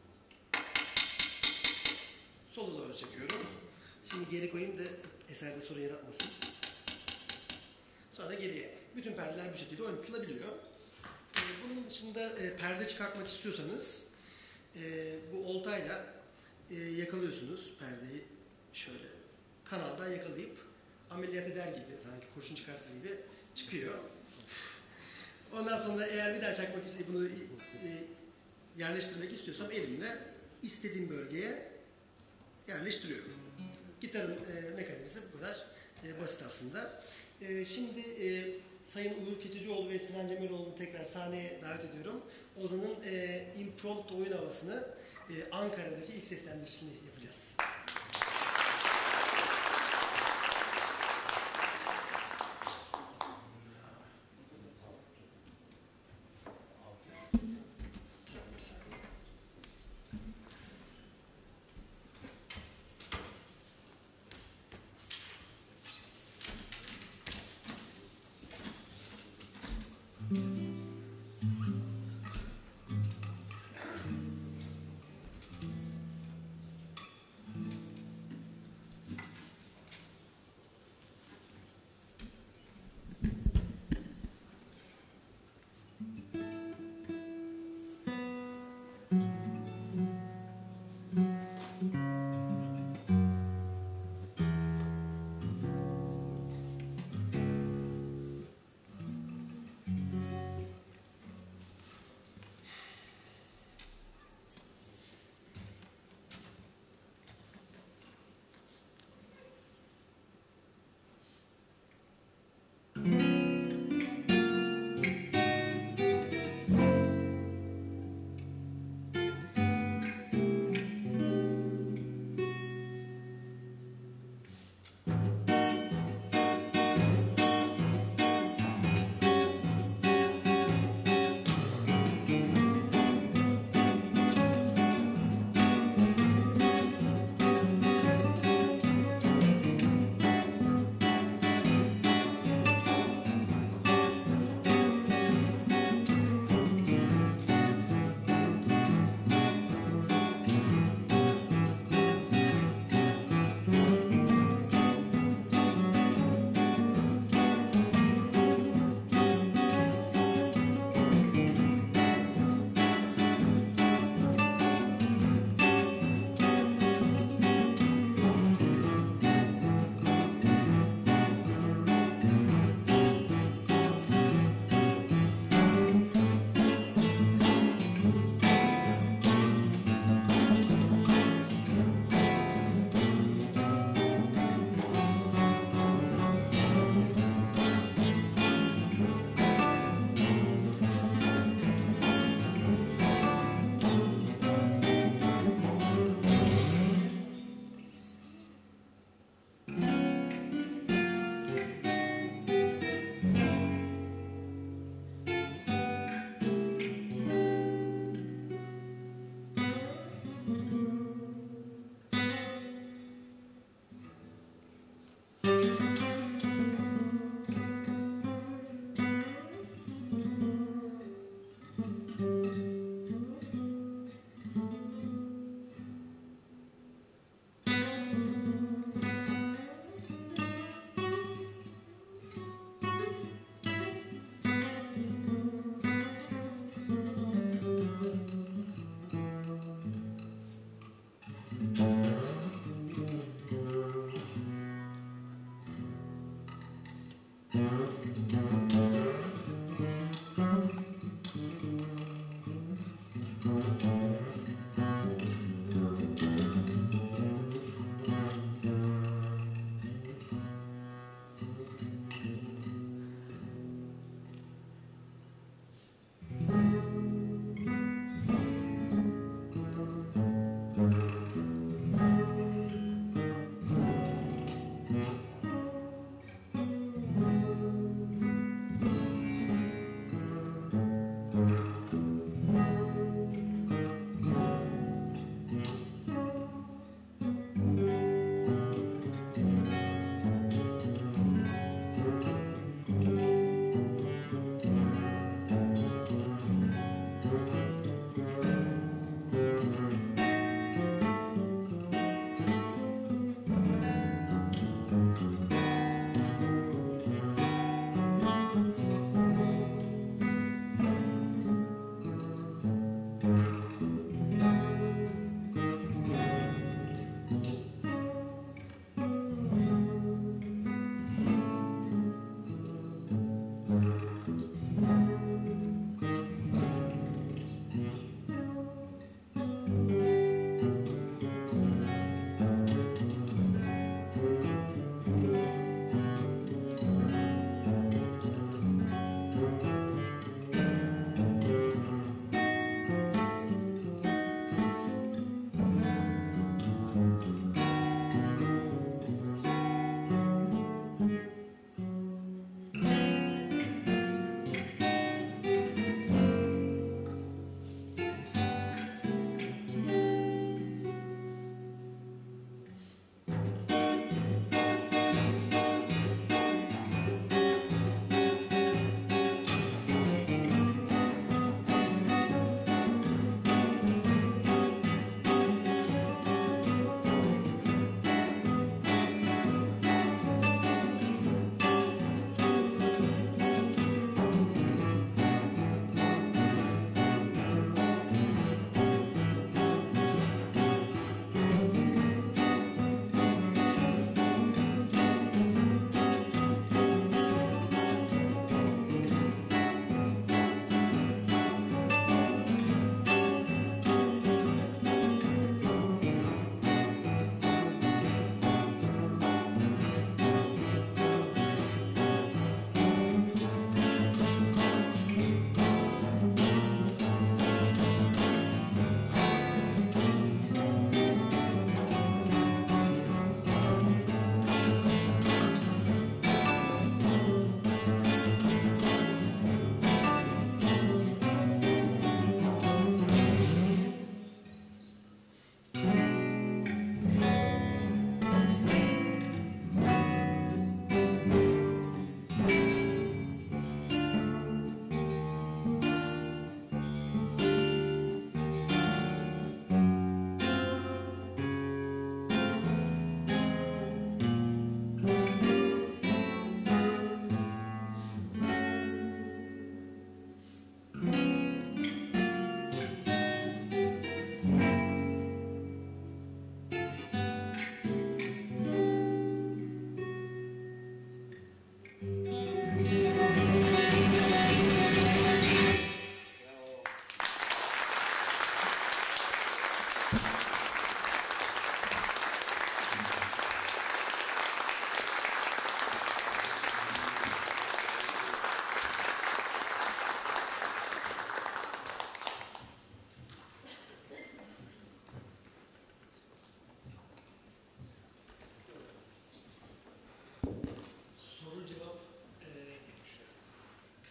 sola doğru çekiyorum. Şimdi geri koyayım da eserde sorun yaratmasın. Sonra geriye. Bütün perdeler bu şekilde oynatılabiliyor. Bunun dışında perde çıkartmak istiyorsanız bu oltayla yakalıyorsunuz perdeyi şöyle kanaldan yakalayıp ameliyat eder gibi, sanki kurşun çıkartır gibi çıkıyor. Ondan sonra eğer bir daha çakmak bunu yerleştirmek istiyorsam elimle istediğim bölgeye yerleştiriyorum. Gitarın mekanizması bu kadar basit aslında. Şimdi Sayın Uğur Keçicioğlu ve Sinan Cemiloğlu'nu tekrar sahneye davet ediyorum. Ozan'ın impromptu oyun havasını Ankara'daki ilk seslendirişini yapacağız.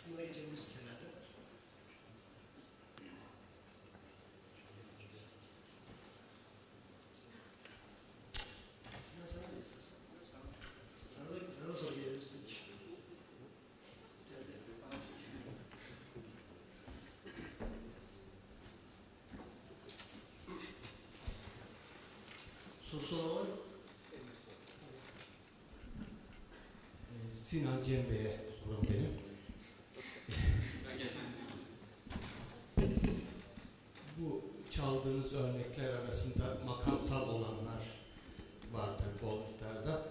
kısmına geçebiliriz herhalde. Sinan sana ne istiyorsun? Sana da soru gelebilecek. Sorusu olan var mı? Sinan Cem Bey'e sorum benim. Bu çaldığınız örnekler arasında makamsal olanlar vardır bol miktarda.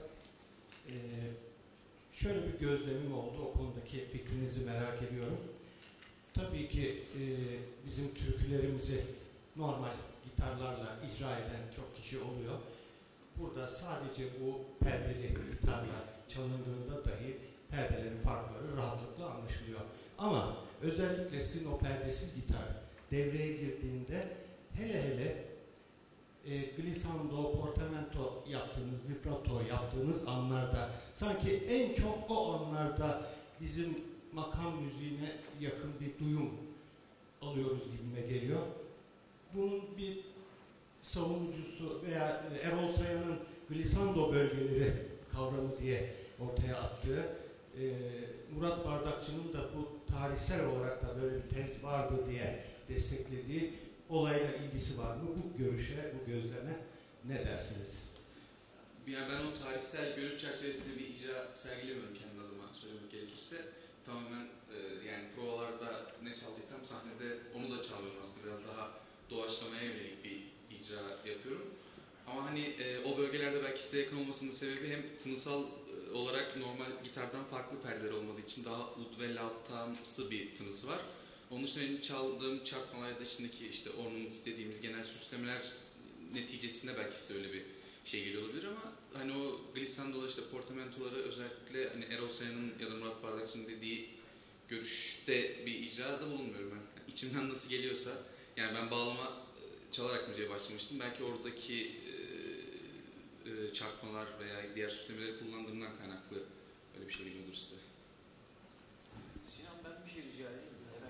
Şöyle bir gözlemim oldu, o konudaki fikrinizi merak ediyorum. Tabii ki bizim türkülerimizi normal gitarlarla icra eden çok kişi oluyor. Burada sadece bu perdeli gitarla çalındığında dahi perdelerin farkları rahatlıkla anlaşılıyor. Ama özellikle sizin o perdesiz gitar devreye girdiğinde hele glissando, portamento yaptığınız, vibrato yaptığınız anlarda sanki en çok o anlarda bizim makam müziğine yakın bir duyum alıyoruz gibime geliyor. Bunun bir savunucusu veya Erol Sayan'ın glissando bölgeleri kavramı diye ortaya attığı, Murat Bardakçı'nın da bu tarihsel olarak da böyle bir tez vardı diye desteklediği olayla ilgisi var mı? Bu görüşe, bu gözleme ne dersiniz? Yani ben o tarihsel görüş çerçevesinde bir icra sergilemiyorum kendi adıma söylemek gerekirse. Tamamen yani provalarda ne çaldıysam sahnede onu da çalıyorum aslında. Biraz daha doğaçlamaya yönelik bir icra yapıyorum. Ama hani o bölgelerde belki size yakın olmasının sebebi hem tınısal olarak normal gitardan farklı perdeler olmadığı için daha ud ve lavtamsı bir tınısı var. Onun dışında benim çaldığım çarpmalar ya da içindeki işte ornaments dediğimiz genel süslemeler neticesinde belki size öyle bir şey geliyor olabilir ama hani o glissandolar işte portamentoları özellikle hani Erol Sayan'ın ya da Murat Bardakçı'nın dediği görüşte bir icrada bulunmuyorum ben. Yani içimden nasıl geliyorsa yani ben bağlama çalarak müziğe başlamıştım. Belki oradaki çarpmalar veya diğer süslemeleri kullandığımdan kaynaklı öyle bir şey geliyordur size. Sinan ben bir şey rica edeyim.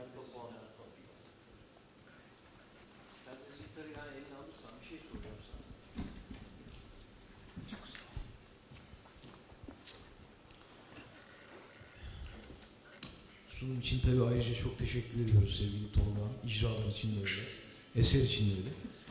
Ben de gitarı yani eline alırsan bir şey soracağım sana. Çok sağ ol. Sunum için tabii ayrıca çok teşekkür ediyoruz sevgili Tolga. İcralar için de öyle. Eser için de öyle.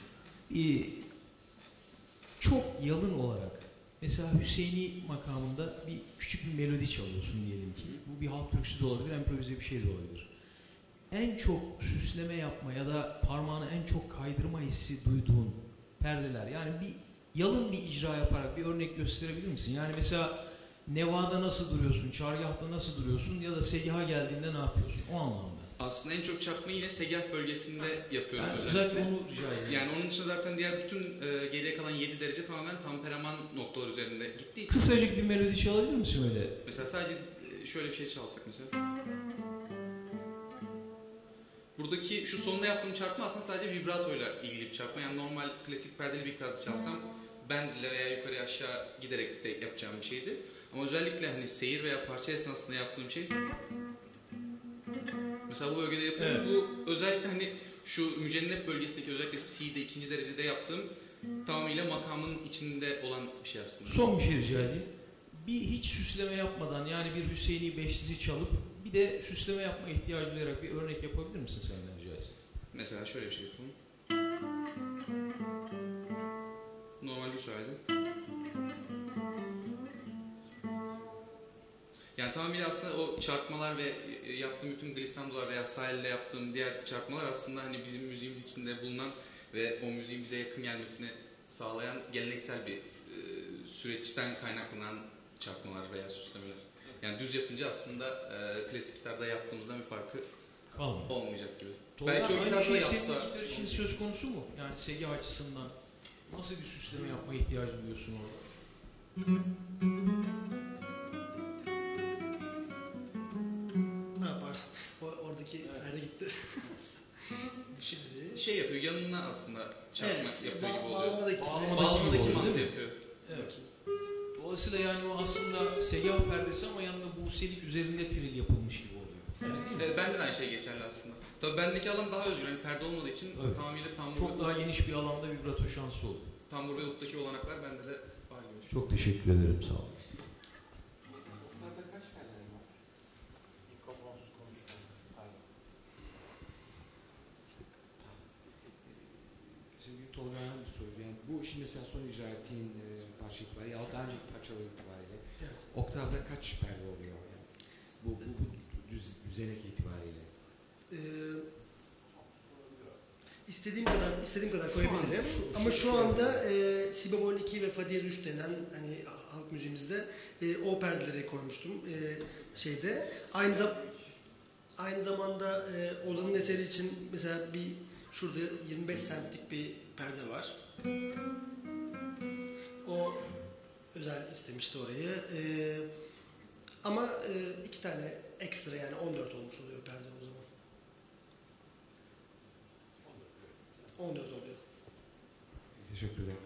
Çok yalın olarak mesela Hüseyini makamında bir küçük bir melodi çalıyorsun diyelim ki. Bu bir halk türküsü de olabilir, improvize bir şey de olabilir. En çok süsleme yapma ya da parmağını en çok kaydırma hissi duyduğun perdeler. Yani bir yalın bir icra yaparak bir örnek gösterebilir misin? Yani mesela Neva'da nasıl duruyorsun, Çargah'ta nasıl duruyorsun ya da Segah'a geldiğinde ne yapıyorsun? O anlamda. Aslında en çok çarpmayı yine Segah bölgesinde yapıyorum Yani özellikle. onu rica ediyorum. Yani onun dışında zaten diğer bütün geriye kalan 7 derece tamamen tamperaman noktalar üzerinde gittiği için. Kısacık bir melodi çalabilir misin öyle? Mesela sadece şöyle bir şey çalsak mesela. Buradaki şu sonunda yaptığım çarpma aslında sadece vibratoyla ilgili bir çarpma. Yani normal klasik perdeli bir gitarda çalsam bend ile veya yukarı aşağı giderek de yapacağım bir şeydi. Ama özellikle hani seyir veya parça esnasında yaptığım şey mesela bu bölgede yapıyorum. Evet. Bu özellikle hani şu mücennep bölgesindeki özellikle C'de 2. derecede yaptığım tamamıyla makamın içinde olan bir şey aslında. Son bir şey rica edeyim. Bir hiç süsleme yapmadan yani bir Hüseyini beşlisi çalıp bir de süsleme yapma ihtiyacı duyarak bir örnek yapabilir misin senden rica etsem? Mesela şöyle bir şey yapalım. Normal bir şahidi. Yani tamamıyla aslında o çarpmalar ve yaptığım bütün glissandolar veya sahilde yaptığım diğer çarpmalar aslında hani bizim müziğimiz içinde bulunan ve o müziğin bize yakın gelmesini sağlayan geleneksel bir süreçten kaynaklanan çarpmalar veya süslemeler. Yani düz yapınca aslında klasik gitarda yaptığımızdan bir farkı olmayacak gibi. Belki o gitarda yapsa... Senin gitar için söz konusu mu? Yani Segah açısından nasıl bir süsleme yapma ihtiyacı duyuyorsun orada? Oradaki perde gitti. Şey yapıyor, yanına aslında çarpma yapıyor gibi oluyor. Bağlamadaki mantı yapıyor. Evet. Dolayısıyla yani o aslında Segah perdesi ama yanında buselik üzerinde tril yapılmış gibi oluyor. Bende de aynı şey geçerli aslında. Tabii bendeki alan daha özgür. Yani perde olmadığı için Evet. tamamıyla tambur Çok daha geniş bir alanda vibrato şansı oldu. tambur ve uttaki olanaklar bende de var gibi. Çok teşekkür ederim, sağ olun. Sevgili Tolga Hanım soruyor. Yani bu şimdi mesela son icra ettiğin parça itibariyle ya daha önceki parçalar itibariyle oktavda kaç perde oluyor? Yani bu düzenek itibariyle. İstediğim kadar koyabilirim. Ama şu anda si bemol 2 ve fa diyez 3 denen hani halk müziğimizde o perdeleri koymuştum şeyde. Aynı zamanda Ozan'ın eseri için mesela şurada 25 centlik bir perde var. O özel istemişti orayı. Ama 2 tane ekstra yani 14 olmuş oluyor perde o zaman. 14 oluyor. Teşekkür ederim.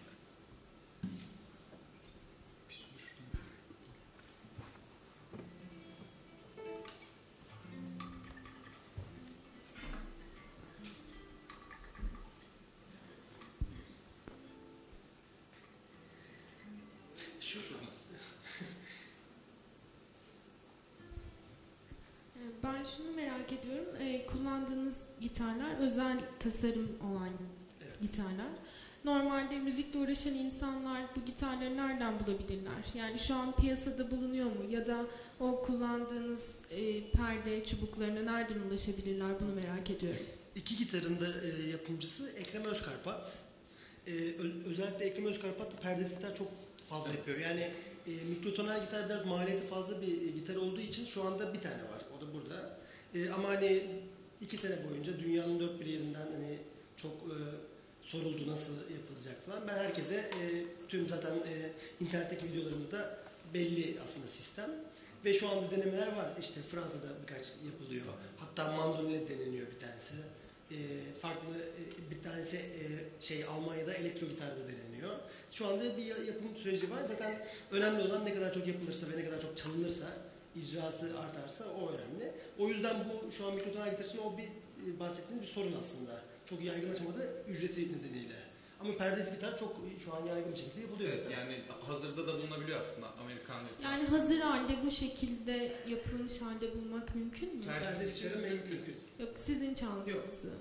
Ben şunu merak ediyorum. Kullandığınız gitarlar özel tasarım olan gitarlar. Normalde müzikle uğraşan insanlar bu gitarları nereden bulabilirler? Yani şu an piyasada bulunuyor mu? Ya da o kullandığınız perde çubuklarına nereden ulaşabilirler? Bunu merak ediyorum. 2 gitarın da yapımcısı Ekrem Özkarpat. Özellikle Ekrem Özkarpat da perdesiz gitar çok fazla yapıyor. Yani mikrotonal gitar biraz maliyeti fazla bir gitar olduğu için şu anda bir tane var. O da burada. Ama hani 2 sene boyunca dünyanın dört bir yerinden hani çok soruldu nasıl yapılacak falan. Ben herkese tüm zaten internetteki videolarımda da belli aslında sistem. Ve şu anda denemeler var. İşte Fransa'da birkaç yapılıyor. Hatta mandolinle deneniyor bir tanesi. Farklı bir tanesi Almanya'da elektro gitarda deneniyor. Şu anda bir yapım süreci var. Zaten önemli olan ne kadar çok yapılırsa ve ne kadar çok çalınırsa, icrası artarsa o önemli. O yüzden bu şu an mikrotonal gitar için o bahsettiğiniz bir sorun aslında. Çok yaygınlaşmadı ücreti nedeniyle. Ama perdesiz gitar çok şu an yaygın bir şekilde yapılıyor zaten. Yani hazırda da bulunabiliyor aslında Amerikan. Yani hazır halde bu şekilde yapılmış halde bulmak mümkün mü? Perdesiz gitarı mümkün. Yok, sizin çaldığınızı.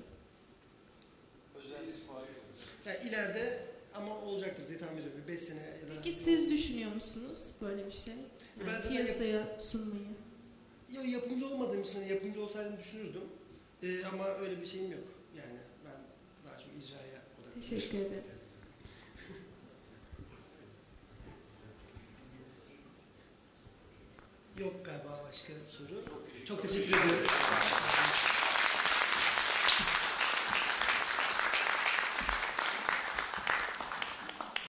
Yani ileride ama olacaktır diye tahmin ediyorum. 5 sene ya da... Peki siz düşünüyor musunuz böyle bir şey? Yani piyasaya sunmayı. Yok, yapımcı olmadığım için yapımcı olsaydım düşünürdüm. Ama öyle bir şeyim yok. Yani ben daha çok icraya odaklıyım. Teşekkür ederim. Yok galiba başka soru. Çok teşekkür ediyoruz.